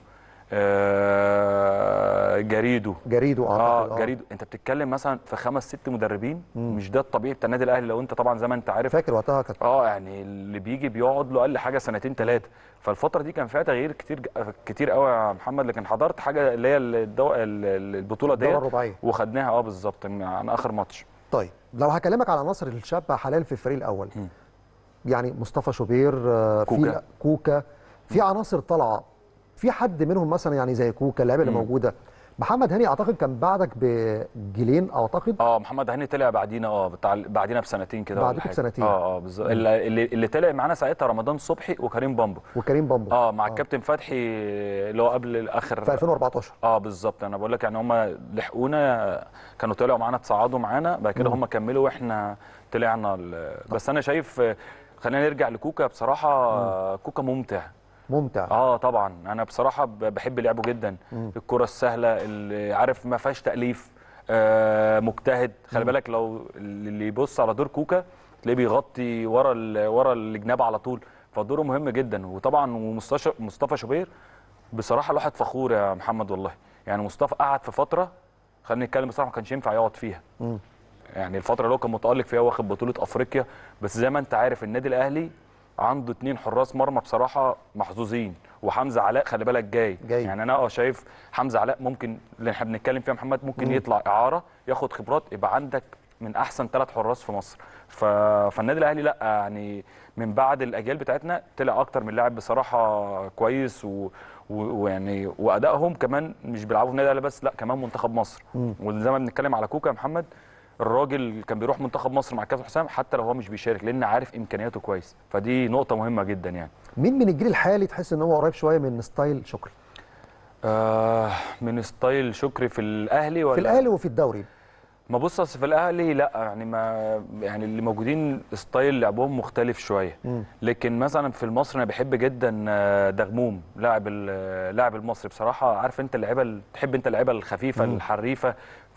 آه، جريدو جريدو اه جريدو. انت بتتكلم مثلا في خمس ست مدربين. مم. مش ده الطبيعي بتاع النادي الاهلي لو انت طبعا زي ما انت عارف. فاكر وقتها كانت اه يعني اللي بيجي بيقعد له اقل حاجه سنتين ثلاثه. فالفتره دي كان فيها تغيير كتير كتير قوي يا محمد، لكن حضرت حاجه اللي هي الدو... البطوله دي الدوره الرباعيه وخدناها اه بالظبط عن اخر ماتش. طيب لو هكلمك على عناصر الشابه حاليا في الفريق الاول، م. يعني مصطفى شوبير، آه، كوكا. في كوكا، في عناصر طالعه، في حد منهم مثلا يعني زي كوكا اللعيبه اللي م. موجوده. محمد هاني اعتقد كان بعدك بجيلين اعتقد. اه محمد هاني طلع بعدينا اه بتاع بعدينا بسنتين كده ولا بعدكم حاجة. بسنتين. اه اه بالظبط. اللي, اللي طلع معانا ساعتها رمضان صبحي وكريم بامبو. وكريم بامبو اه مع الكابتن فتحي اللي هو قبل اخر في ألفين وأربعتاشر. اه بالظبط. انا بقول لك يعني هم لحقونا، كانوا طلعوا معانا تصعدوا معانا بعد كده هم كملوا واحنا طلعنا ال... بس انا شايف خلينا نرجع لكوكا بصراحه. كوكا ممتع ممتع. اه طبعا. انا بصراحه ب- بحب لعبه جدا. مم. الكره السهله اللي عارف ما فيهاش تاليف، آه مجتهد. خلي مم. بالك لو اللي يبص على دور كوكا تلاقيه بيغطي ورا ال- ورا الجناب على طول، فدوره مهم جدا. وطبعا ومصطفى مصطفى شوبير بصراحه الواحد فخور يا محمد والله. يعني مصطفى قعد في فتره خلينا نتكلم بصراحه ما كانش ينفع يقعد فيها. مم. يعني الفتره اللي هو كان متالق فيها واخد بطوله افريقيا، بس زي ما انت عارف النادي الاهلي عنده اتنين حراس مرمى بصراحه محظوظين، وحمزه علاء خلي بالك جاي. جاي. يعني انا اه شايف حمزه علاء ممكن اللي احنا بنتكلم فيها محمد ممكن مم. يطلع اعاره ياخد خبرات يبقى عندك من احسن ثلاث حراس في مصر. ف... فالنادي الاهلي لا يعني من بعد الاجيال بتاعتنا طلع اكتر من لاعب بصراحه كويس و... و- ويعني وادائهم كمان مش بيلعبوا في النادي الاهلي بس، لا كمان منتخب مصر. مم. وزي ما بنتكلم على كوكا يا محمد، الراجل كان بيروح منتخب مصر مع الكابتن حسام حتى لو هو مش بيشارك لان عارف امكانياته كويس، فدي نقطه مهمه جدا يعني. مين من الجيل الحالي تحس ان هو قريب شويه من ستايل شكري؟ آه من ستايل شكري في الاهلي ولا في الاهلي وفي الدوري؟ ما بص اصل في الاهلي لا يعني ما يعني اللي موجودين ستايل لعبهم مختلف شويه. مم. لكن مثلا في المصري انا بحب جدا آه، دغموم لاعب ال- اللاعب المصري بصراحه. عارف انت اللعيبه اللي تحب انت اللعيبه الخفيفه مم. الحريفه،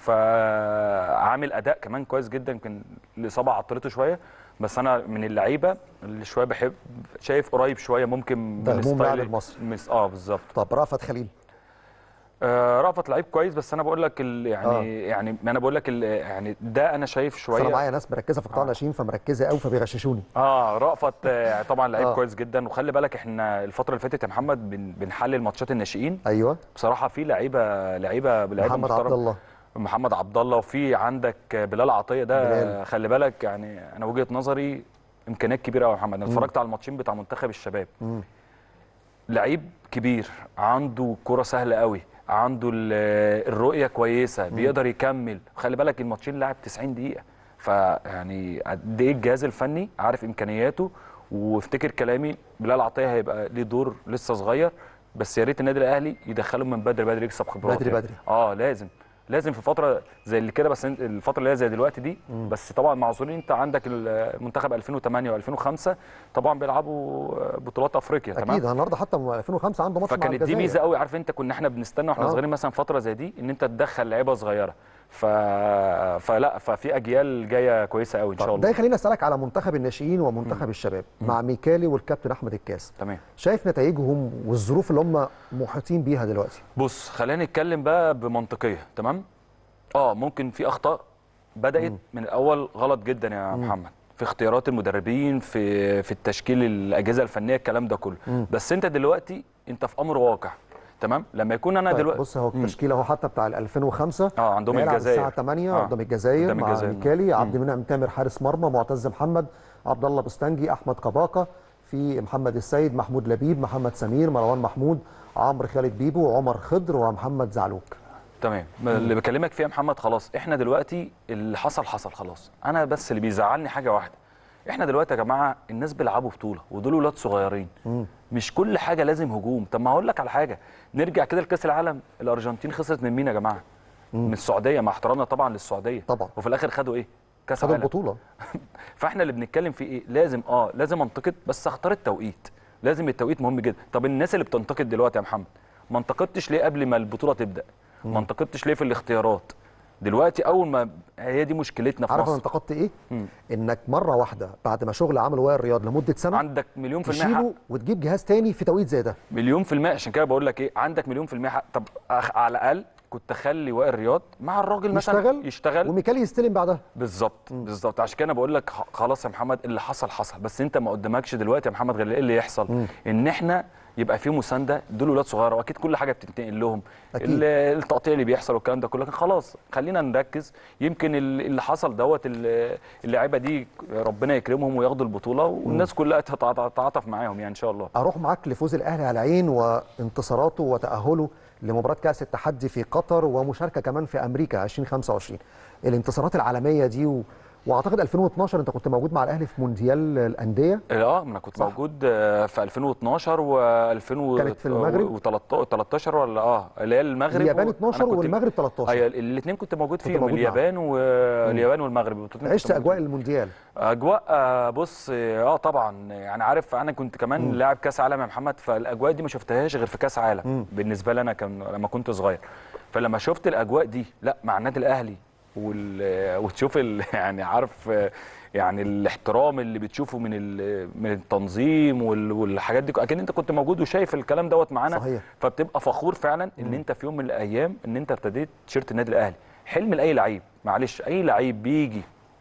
فعامل اداء كمان كويس جدا. يمكن الاصابه عطلته شويه، بس انا من اللعيبه اللي شويه بحب شايف قريب شويه ممكن من دغموم لاعب ستايل المصري. مس- اه بالظبط. طب رأفت خليل؟ آه رأفت لعيب كويس، بس انا بقول لك ال... يعني آه. يعني انا بقول لك ال... يعني ده انا شايف بس شويه. انا معايا ناس مركزه في قطاع الناشئين فمركزه قوي فبيغششوني. اه رأفت آه طبعا لعيب آه. كويس جدا، وخلي بالك احنا الفتره اللي فاتت يا محمد بن... بنحلل ماتشات الناشئين. ايوه بصراحه في لعيبه لعيبه لعيبه محمد عبد الله. محمد عبد الله، وفي عندك بلال عطيه ده بلال. خلي بالك، يعني انا وجهه نظري امكانيات كبيره قوي يا محمد. انا اتفرجت على الماتشين بتاع منتخب الشباب. مم. لعيب كبير، عنده كرة سهلة قوي، عنده ال- الرؤية كويسة، بيقدر يكمل. خلي بالك الماتشين لعب تسعين دقيقة، فيعني قد ايه الجهاز الفني عارف امكانياته. وافتكر كلامي، بلال عطية هيبقى ليه دور لسه صغير، بس يا ريت النادي الاهلي يدخله من بدري بدري يكسب خبرات. بدري بدري. اه لازم لازم في فتره زي اللي كده، بس الفتره اللي هي زي دلوقتي دي. مم. بس طبعا معذورين، انت عندك المنتخب ألفين وثمانية و2005 طبعا بيلعبوا بطولات افريقيا. تمام، اكيد النهارده حتى ألفين وخمسة عنده ماتش مع فكانت الجزائر. دي ميزه قوي. عارف انت كنا احنا بنستنى واحنا آه. صغيرين مثلا فتره زي دي ان انت تدخل لعيبه صغيره. ف... فلا ففي اجيال جايه كويسه قوي ان شاء طب الله. ده يخليني اسالك على منتخب الناشئين ومنتخب الشباب مع ميكالي والكابتن احمد الكاس. تمام، شايف نتائجهم والظروف اللي هم محيطين بيها دلوقتي؟ بص خلينا نتكلم بقى بمنطقيه. تمام، اه ممكن في اخطاء بدات مم. من الاول غلط جدا يا مم. محمد، في اختيارات المدربين، في في التشكيل، الاجهزه الفنيه، الكلام ده كله. مم. بس انت دلوقتي انت في امر واقع. تمام، لما يكون انا طيب دلوقتي بص اهو مم. التشكيل اهو حتى بتاع ال ألفين وخمسة اه عندهم هيلعب الجزائر الساعه ثمانية آه. قدام الجزائر قدام مع الجزائر. ميكالي، مم. عبد المنعم تامر حارس مرمى، معتز محمد، عبد الله بستنجي، احمد قباقه، في محمد السيد، محمود لبيب، محمد سمير، مروان محمود، عمرو خالد بيبو، عمر خضر، ومحمد زعلوك. تمام، اللي بكلمك فيها محمد خلاص احنا دلوقتي اللي حصل حصل خلاص. انا بس اللي بيزعلني حاجه واحده، احنا دلوقتي يا جماعه الناس بيلعبوا بطوله ودول ولاد صغيرين. مم. مش كل حاجه لازم هجوم. طب ما هقول لك على حاجه، نرجع كده لكاس العالم، الارجنتين خسرت من مين يا جماعه؟ مم. من السعوديه، مع احترامنا طبعا للسعوديه طبعا. وفي الاخر خدوا ايه؟ كاس خدوا عالم. البطوله. فاحنا اللي بنتكلم فيه ايه؟ لازم اه لازم انتقد، بس اختار التوقيت. لازم التوقيت مهم جدا. طب الناس اللي بتنتقد دلوقتي يا محمد، ما انتقدتش ليه قبل ما البطوله تبدا؟ ما انتقدتش ليه في الاختيارات؟ دلوقتي اول ما هي دي مشكلتنا في عارف انا مصر. انتقدت ايه؟ مم. انك مره واحده بعد ما شغل عمل وائل رياض لمده سنه عندك مليون في المية حق. تشيله وتجيب جهاز تاني في توقيت زي ده. مليون في المية، عشان كده بقول لك ايه، عندك مليون في المية حق. طب أخ- على الاقل كنت اخلي وائل رياض مع الراجل مثلا يشتغل يشتغل وميكالي يستلم بعدها. بالظبط بالظبط. عشان كده انا بقول لك خ- خلاص يا محمد، اللي حصل حصل، بس انت ما قدامكش دلوقتي يا محمد غير ايه اللي يحصل. مم. ان احنا يبقى في مسانده، دول ولاد صغيره واكيد كل حاجه بتنتقل لهم. أكيد. ال- التقطيع اللي بيحصل والكلام ده كله، لكن خلاص خلينا نركز. يمكن ال- اللي حصل دوت ال- اللعيبه دي ربنا يكرمهم وياخدوا البطوله، والناس كلها تتع- تتعاطف معاهم يعني ان شاء الله. اروح معاك لفوز الاهلي على العين وانتصاراته وتاهله لمباراه كاس التحدي في قطر ومشاركه كمان في امريكا ألفين وخمسة وعشرين. الانتصارات العالميه دي و... واعتقد ألفين واثناشر انت كنت موجود مع الاهلي في مونديال الانديه. اه انا كنت صح. موجود آه، في ألفين واثناشر و2000 كانت في المغرب؟ و13 ولا اه اللي هي المغرب اليابان و- اتناشر أنا كنت- والمغرب تلتاشر. ايوه الاثنين كنت موجود كنت فيهم، موجود اليابان واليابان والمغرب. البطولتين كنت عشت موجود اجواء فيهم. المونديال. اجواء آه، بص اه طبعا يعني عارف، انا كنت كمان مم. لاعب كاس عالم يا محمد، فالاجواء دي ما شفتهاش غير في كاس عالم. مم. بالنسبه لي انا كان لما كنت صغير، فلما شفت الاجواء دي لا مع النادي الاهلي وال... وتشوف ال... يعني عارف آه، يعني الاحترام اللي بتشوفه من ال... من التنظيم وال... والحاجات دي، اكيد انت كنت موجود وشايف الكلام دوت معانا. صحيح. فبتبقى فخور فعلا ان مم. انت في يوم من الايام ان انت ابتديت تيشيرت النادي الاهلي. حلم لاي لعيب، معلش اي لعيب بيجي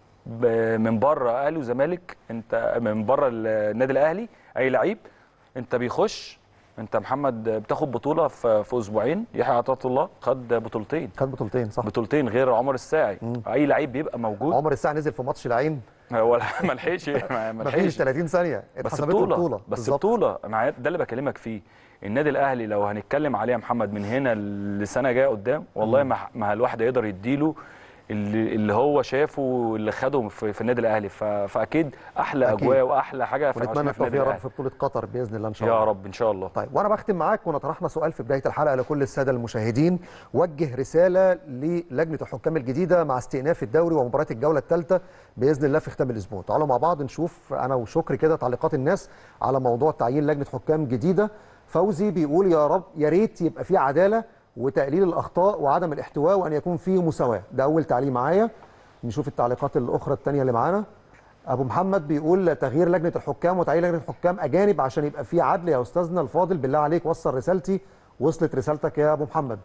ب- من بره اهلي وزمالك، انت من بره النادي الاهلي اي لعيب انت بيخش، انت محمد بتاخد بطوله في في اسبوعين. يحيى عطيه الله خد بطولتين، خد بطولتين صح. بطولتين غير عمر الساعي. مم. اي لعيب بيبقى موجود. عمر الساعه نزل في ماتش العين هو ما لحقش ما مفيش لحقش ثلاثين ثانيه بس اتحسبت له بطوله بطوله. بس بالظبط. بطوله مع ده اللي بكلمك فيه. النادي الاهلي لو هنتكلم عليه يا محمد من هنا لسنه جايه قدام، والله ما ما الواحد يقدر يديله اللي, اللي هو شافه اللي خده في, في النادي الاهلي. ف- فاكيد احلى أكيد. اجواء واحلى حاجه في ونتمنى عشنا في التوفيق النادي يا رب الاهلي. في بطوله قطر باذن الله ان شاء الله. يا رب ان شاء الله. طيب وانا بختم معاك ونطرحنا سؤال في بدايه الحلقه لكل الساده المشاهدين، وجه رساله للجنه الحكام الجديده مع استئناف الدوري ومباراه الجوله الثالثه باذن الله في ختام الاسبوع. تعالوا مع بعض نشوف انا وشكر كده تعليقات الناس على موضوع تعيين لجنه حكام جديده. فوزي بيقول يا رب يا ريت يبقى في عداله وتقليل الاخطاء وعدم الاحتواء وان يكون في مساواه. ده اول تعليق معايا. نشوف التعليقات الاخرى الثانيه اللي معانا. ابو محمد بيقول تغيير لجنه الحكام وتعيين لجنه حكام اجانب عشان يبقى في عدل. يا استاذنا الفاضل بالله عليك وصل رسالتي. وصلت رسالتك يا ابو محمد.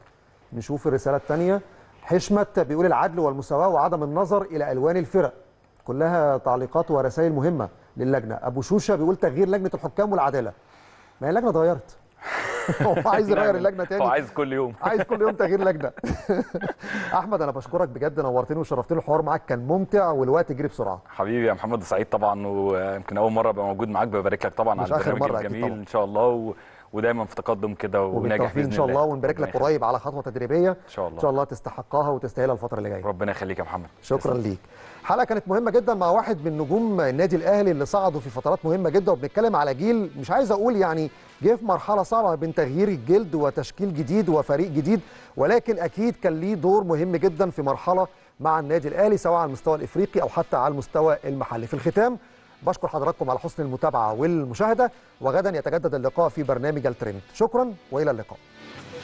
نشوف الرساله الثانيه. حشمت بيقول العدل والمساواه وعدم النظر الى الوان الفرق، كلها تعليقات ورسائل مهمه للجنه. ابو شوشه بيقول تغيير لجنه الحكام والعداله، ما هي اللجنه اتغيرت. هو عايز يغير اللجنه تاني، هو عايز كل يوم عايز كل يوم تغيير لجنه. احمد انا بشكرك بجد، نورتني وشرفتني، الحوار معاك كان ممتع والوقت جري بسرعه. حبيبي يا محمد، سعيد طبعا، ويمكن اول مره ابقى موجود معاك، ببارك لك طبعا على البرنامج الجميل ان شاء الله، و... ودايما في تقدم كده وناجح باذن ان شاء الله، ونبارك لك قريب على خطوه تدريبيه ان شاء الله، ان شاء الله تستحقها وتستاهلها الفتره اللي جايه. ربنا يخليك يا محمد، شكرا ليك. حلقه كانت مهمه جدا مع واحد من نجوم النادي الاهلي اللي صعدوا في فترات مهمه جدا، وبنتكلم على جيل مش عايز اقول يعني جه في مرحله صعبه بين تغيير الجلد وتشكيل جديد وفريق جديد، ولكن اكيد كان ليه دور مهم جدا في مرحله مع النادي الاهلي سواء على المستوى الافريقي او حتى على المستوى المحلي. في الختام بشكر حضراتكم على حسن المتابعه والمشاهده، وغدا يتجدد اللقاء في برنامج الترند. شكرا والى اللقاء.